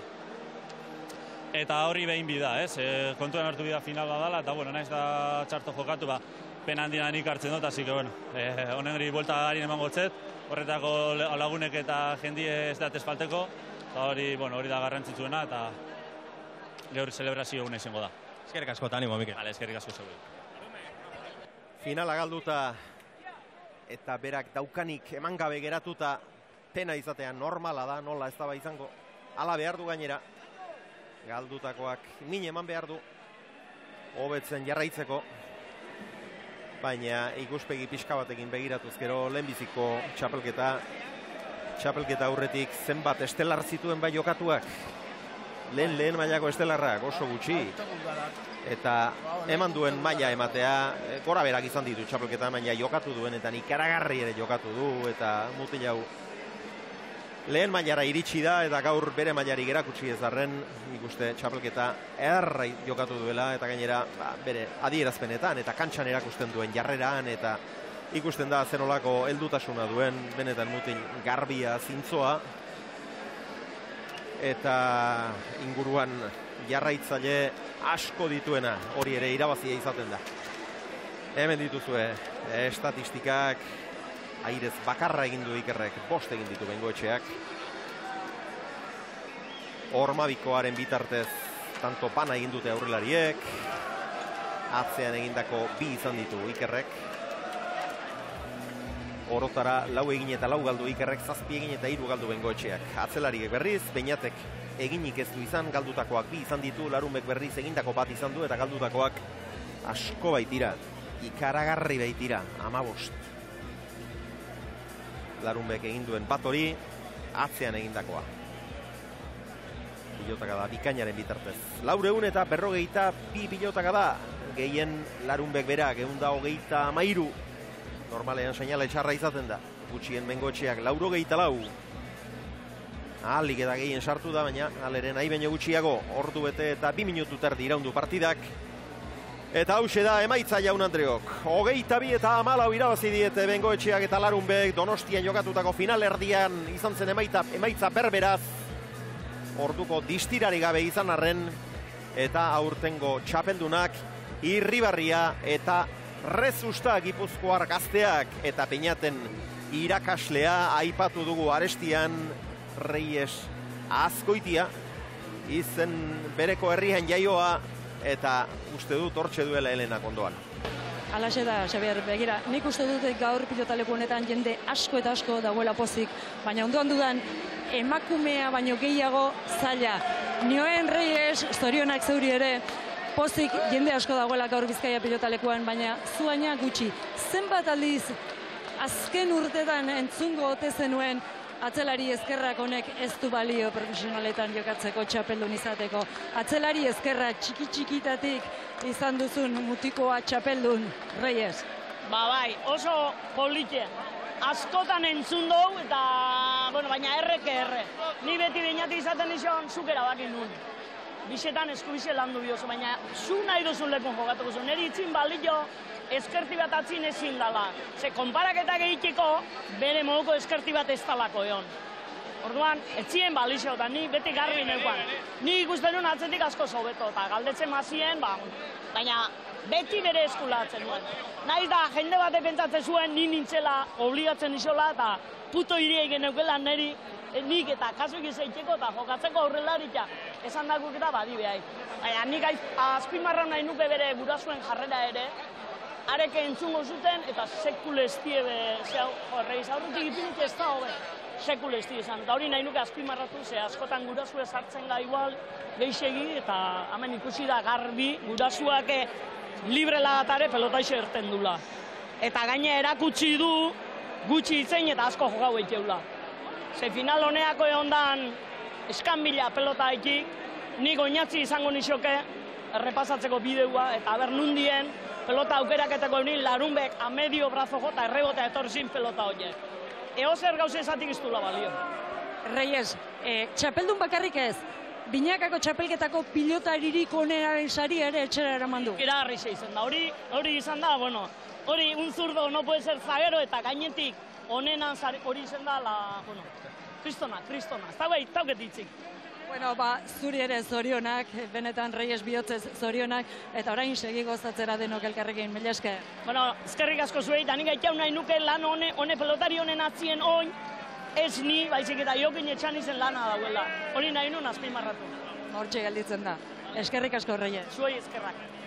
eta hori behin bida, ez? E, kontuan hartu bida final badala, eta, bueno, naiz da txarto jokatu, ba, pena handina nik hartzen dut, así que, bueno, e, honen gri buelta harin emango txet, horretako lagunek eta jendie ez datez falteko, eta hori, bueno, hori da garrantzitsuena, eta gaur celebrazio eguna izango da. Eskerrik asko, eta animo, Mikel. Vale, eskerrik asko zeu. Finala galduta eta berak daukanik eman gabe geratuta pena izatean normala da, nola ez daba izango. Hala behar du gainera, galdutakoak min eman behar du, hobetzen jarraitzeko, baina ikuspegi pixka batekin begiratuz gero lehenbiziko txapelketa, txapelketa aurretik zenbat estelar zituen bai jokatuak, lehen lehen mailako estelarrak oso gutxi, eta eman duen maila ematea, gora berak izan ditu txapelketa, baina jokatu duen, eta ikaragarri ere jokatu du, eta mutil hau lehen mailara iritsi da, eta gaur bere mailari gerakutsi ez darren, nik uste txapelketa erra jokatu duela, eta gainera ba, bere adierazpenetan, eta kantxan erakusten duen jarreran, eta ikusten da zenolako heldutasuna duen, benetan mutil garbia, zintzoa, eta inguruan jarraitzaile asko dituena, hori ere irabazia izaten da. Hemen dituzue, estatistikak, airez bakarra egin du Ikerrek, bost egin ditu Bengoetxeak. Ormabikoaren bitartez, tanto pana egin dute aurrelariek, atzean egindako bi izan ditu Ikerrek. Orotara lau egin eta lau galdu Ikerrek, zazpi egin eta hiru galdu Bengoetxeak. Atzelariek berriz, Beñatek eginik ez du izan, galdutakoak bi izan ditu, Larunbek berriz egindako bat izan du, eta galdutakoak asko baitira, ikaragarri baitira, amabost. Larunbek egin duen bat hori, atzean egindakoa. Pilotaka da, bikainaren bitartez. Laureun eta berrogeita bi pilotaka da, gehien Larunbek berak, egun da hogeita amairu. Normalean seinale txarra izaten da, gutxien Bengoetxeak laurogeita lau. Ahalik eta gehien sartu da, baina alere nahi baino gutxiago, ordu bete eta bi minutu terdi iraundu partidak. Eta hause da emaitza jaun Andreok. Hogeita bi eta amalau irabazi diete Bengoetxeak eta Larunbek Donostian jokatutako finalerdian izan zen emaitza, emaitza berberaz. Orduko distirari gabe izan arren, eta aurtengo txapeldunak Irribarria eta Rezusta Gipuzkoar gazteak eta Peñaten irakaslea aipatu dugu arestian Reyes Azkoitia, izen bereko herrian jaioa, eta uste dut hortxe duela Helenak ondoan. Alaxe da, Xabier, begira, nik uste dut gaur pilotaleku honetan jende asko eta asko dagoela pozik, baina ondoan dudan emakumea baino gehiago zaila. Nioen Reyes, zorionak zeuri ere, pozik jende asko dagoela gaur Bizkaia pilotalekuan, baina zuaina gutxi. Zenbat aldiz, azken urtetan entzungo ote zenuen atzelari ezkerrak honek ez du balio profesionaletan jokatzeko, txapeldun izateko. Atzelari ezkerra txiki-txikitatik izan duzun mutikoa txapeldun, Reyes. Ba bai, oso polite. askotan entzun dugu, eta, bueno, baina erreke erre. Ni beti behinati izaten izan, zuk erabakin nuen. Bixetan eskubize landu biozu, baina zu nahi duzun lekun jokatuko zu. Neri itzin balio, eskerti bat atzin ezin dala. Ze, konparaketak egiteko, bere moduko eskerti bat ez talako egon. Orduan, etzien balixo, eta ni beti garbi neukan. Ni ikusten nuen atzetik asko zobeto, eta galdetzen mazien, ba, baina beti bere eskulatzen nuen. Naiz da, jende bate pentsatzen zuen, ni nintzela obligatzen izola, eta puto iriek geneukela neri, nik eta kasuik izaiteko eta jokatzeko aurrelarik esan dakuk eta badi behai. Baina nik azpimarra nahi nuke bere gurasuen jarrera ere, areke entzungo zuten eta sekule estie horreiz. Aurrutik ipinik ez da hobe, sekule estie izan. Eta hori nahi nuke azpimarratu, ze askotan gurasue sartzen ga igual, geixegi, eta hemen ikusi da garbi, gurasuak libre lagatare pelotaixe erten dula. Eta gaine erakutsi du, gutxi itzein eta asko jokau eiteula. Ze final honeako egondan eskan mila pelota ekik, nik oinatzi izango nixoke errepasatzeko bideua, eta aber nundien pelota aukeraketako eurin larunbek amedio brazo jota errebotea etorzin pelota horiek. Eo zer gauze esatik iztula balio. Reyes, eh, txapeldun bakarrik ez, Binakako txapelketako pilotaririk oneraren sari ere etxera eraman du. Iragarri izan da, hori, hori izan da, bueno, hori un zurdo no puede ser zaguero eta gainetik onenan hori izan da, la, bueno, kristona, kristona, ez da bai, tauket itzik. Bueno, ba, zuri ere zorionak, benetan Reyes bihotzez zorionak, eta orain segi gozatzera denok elkarrekin, mila esker. Bueno, eskerrik asko zuei, eta nik gaitau nahi nuke lan hone, hone pelotari honen atzien oin, ez ni, baizik eta jokin etxan izen lana dauela. Hori nahi nuen azpimarratu. Hortxe gelditzen da. Eskerrik asko, Reyes. Zuei eskerrak.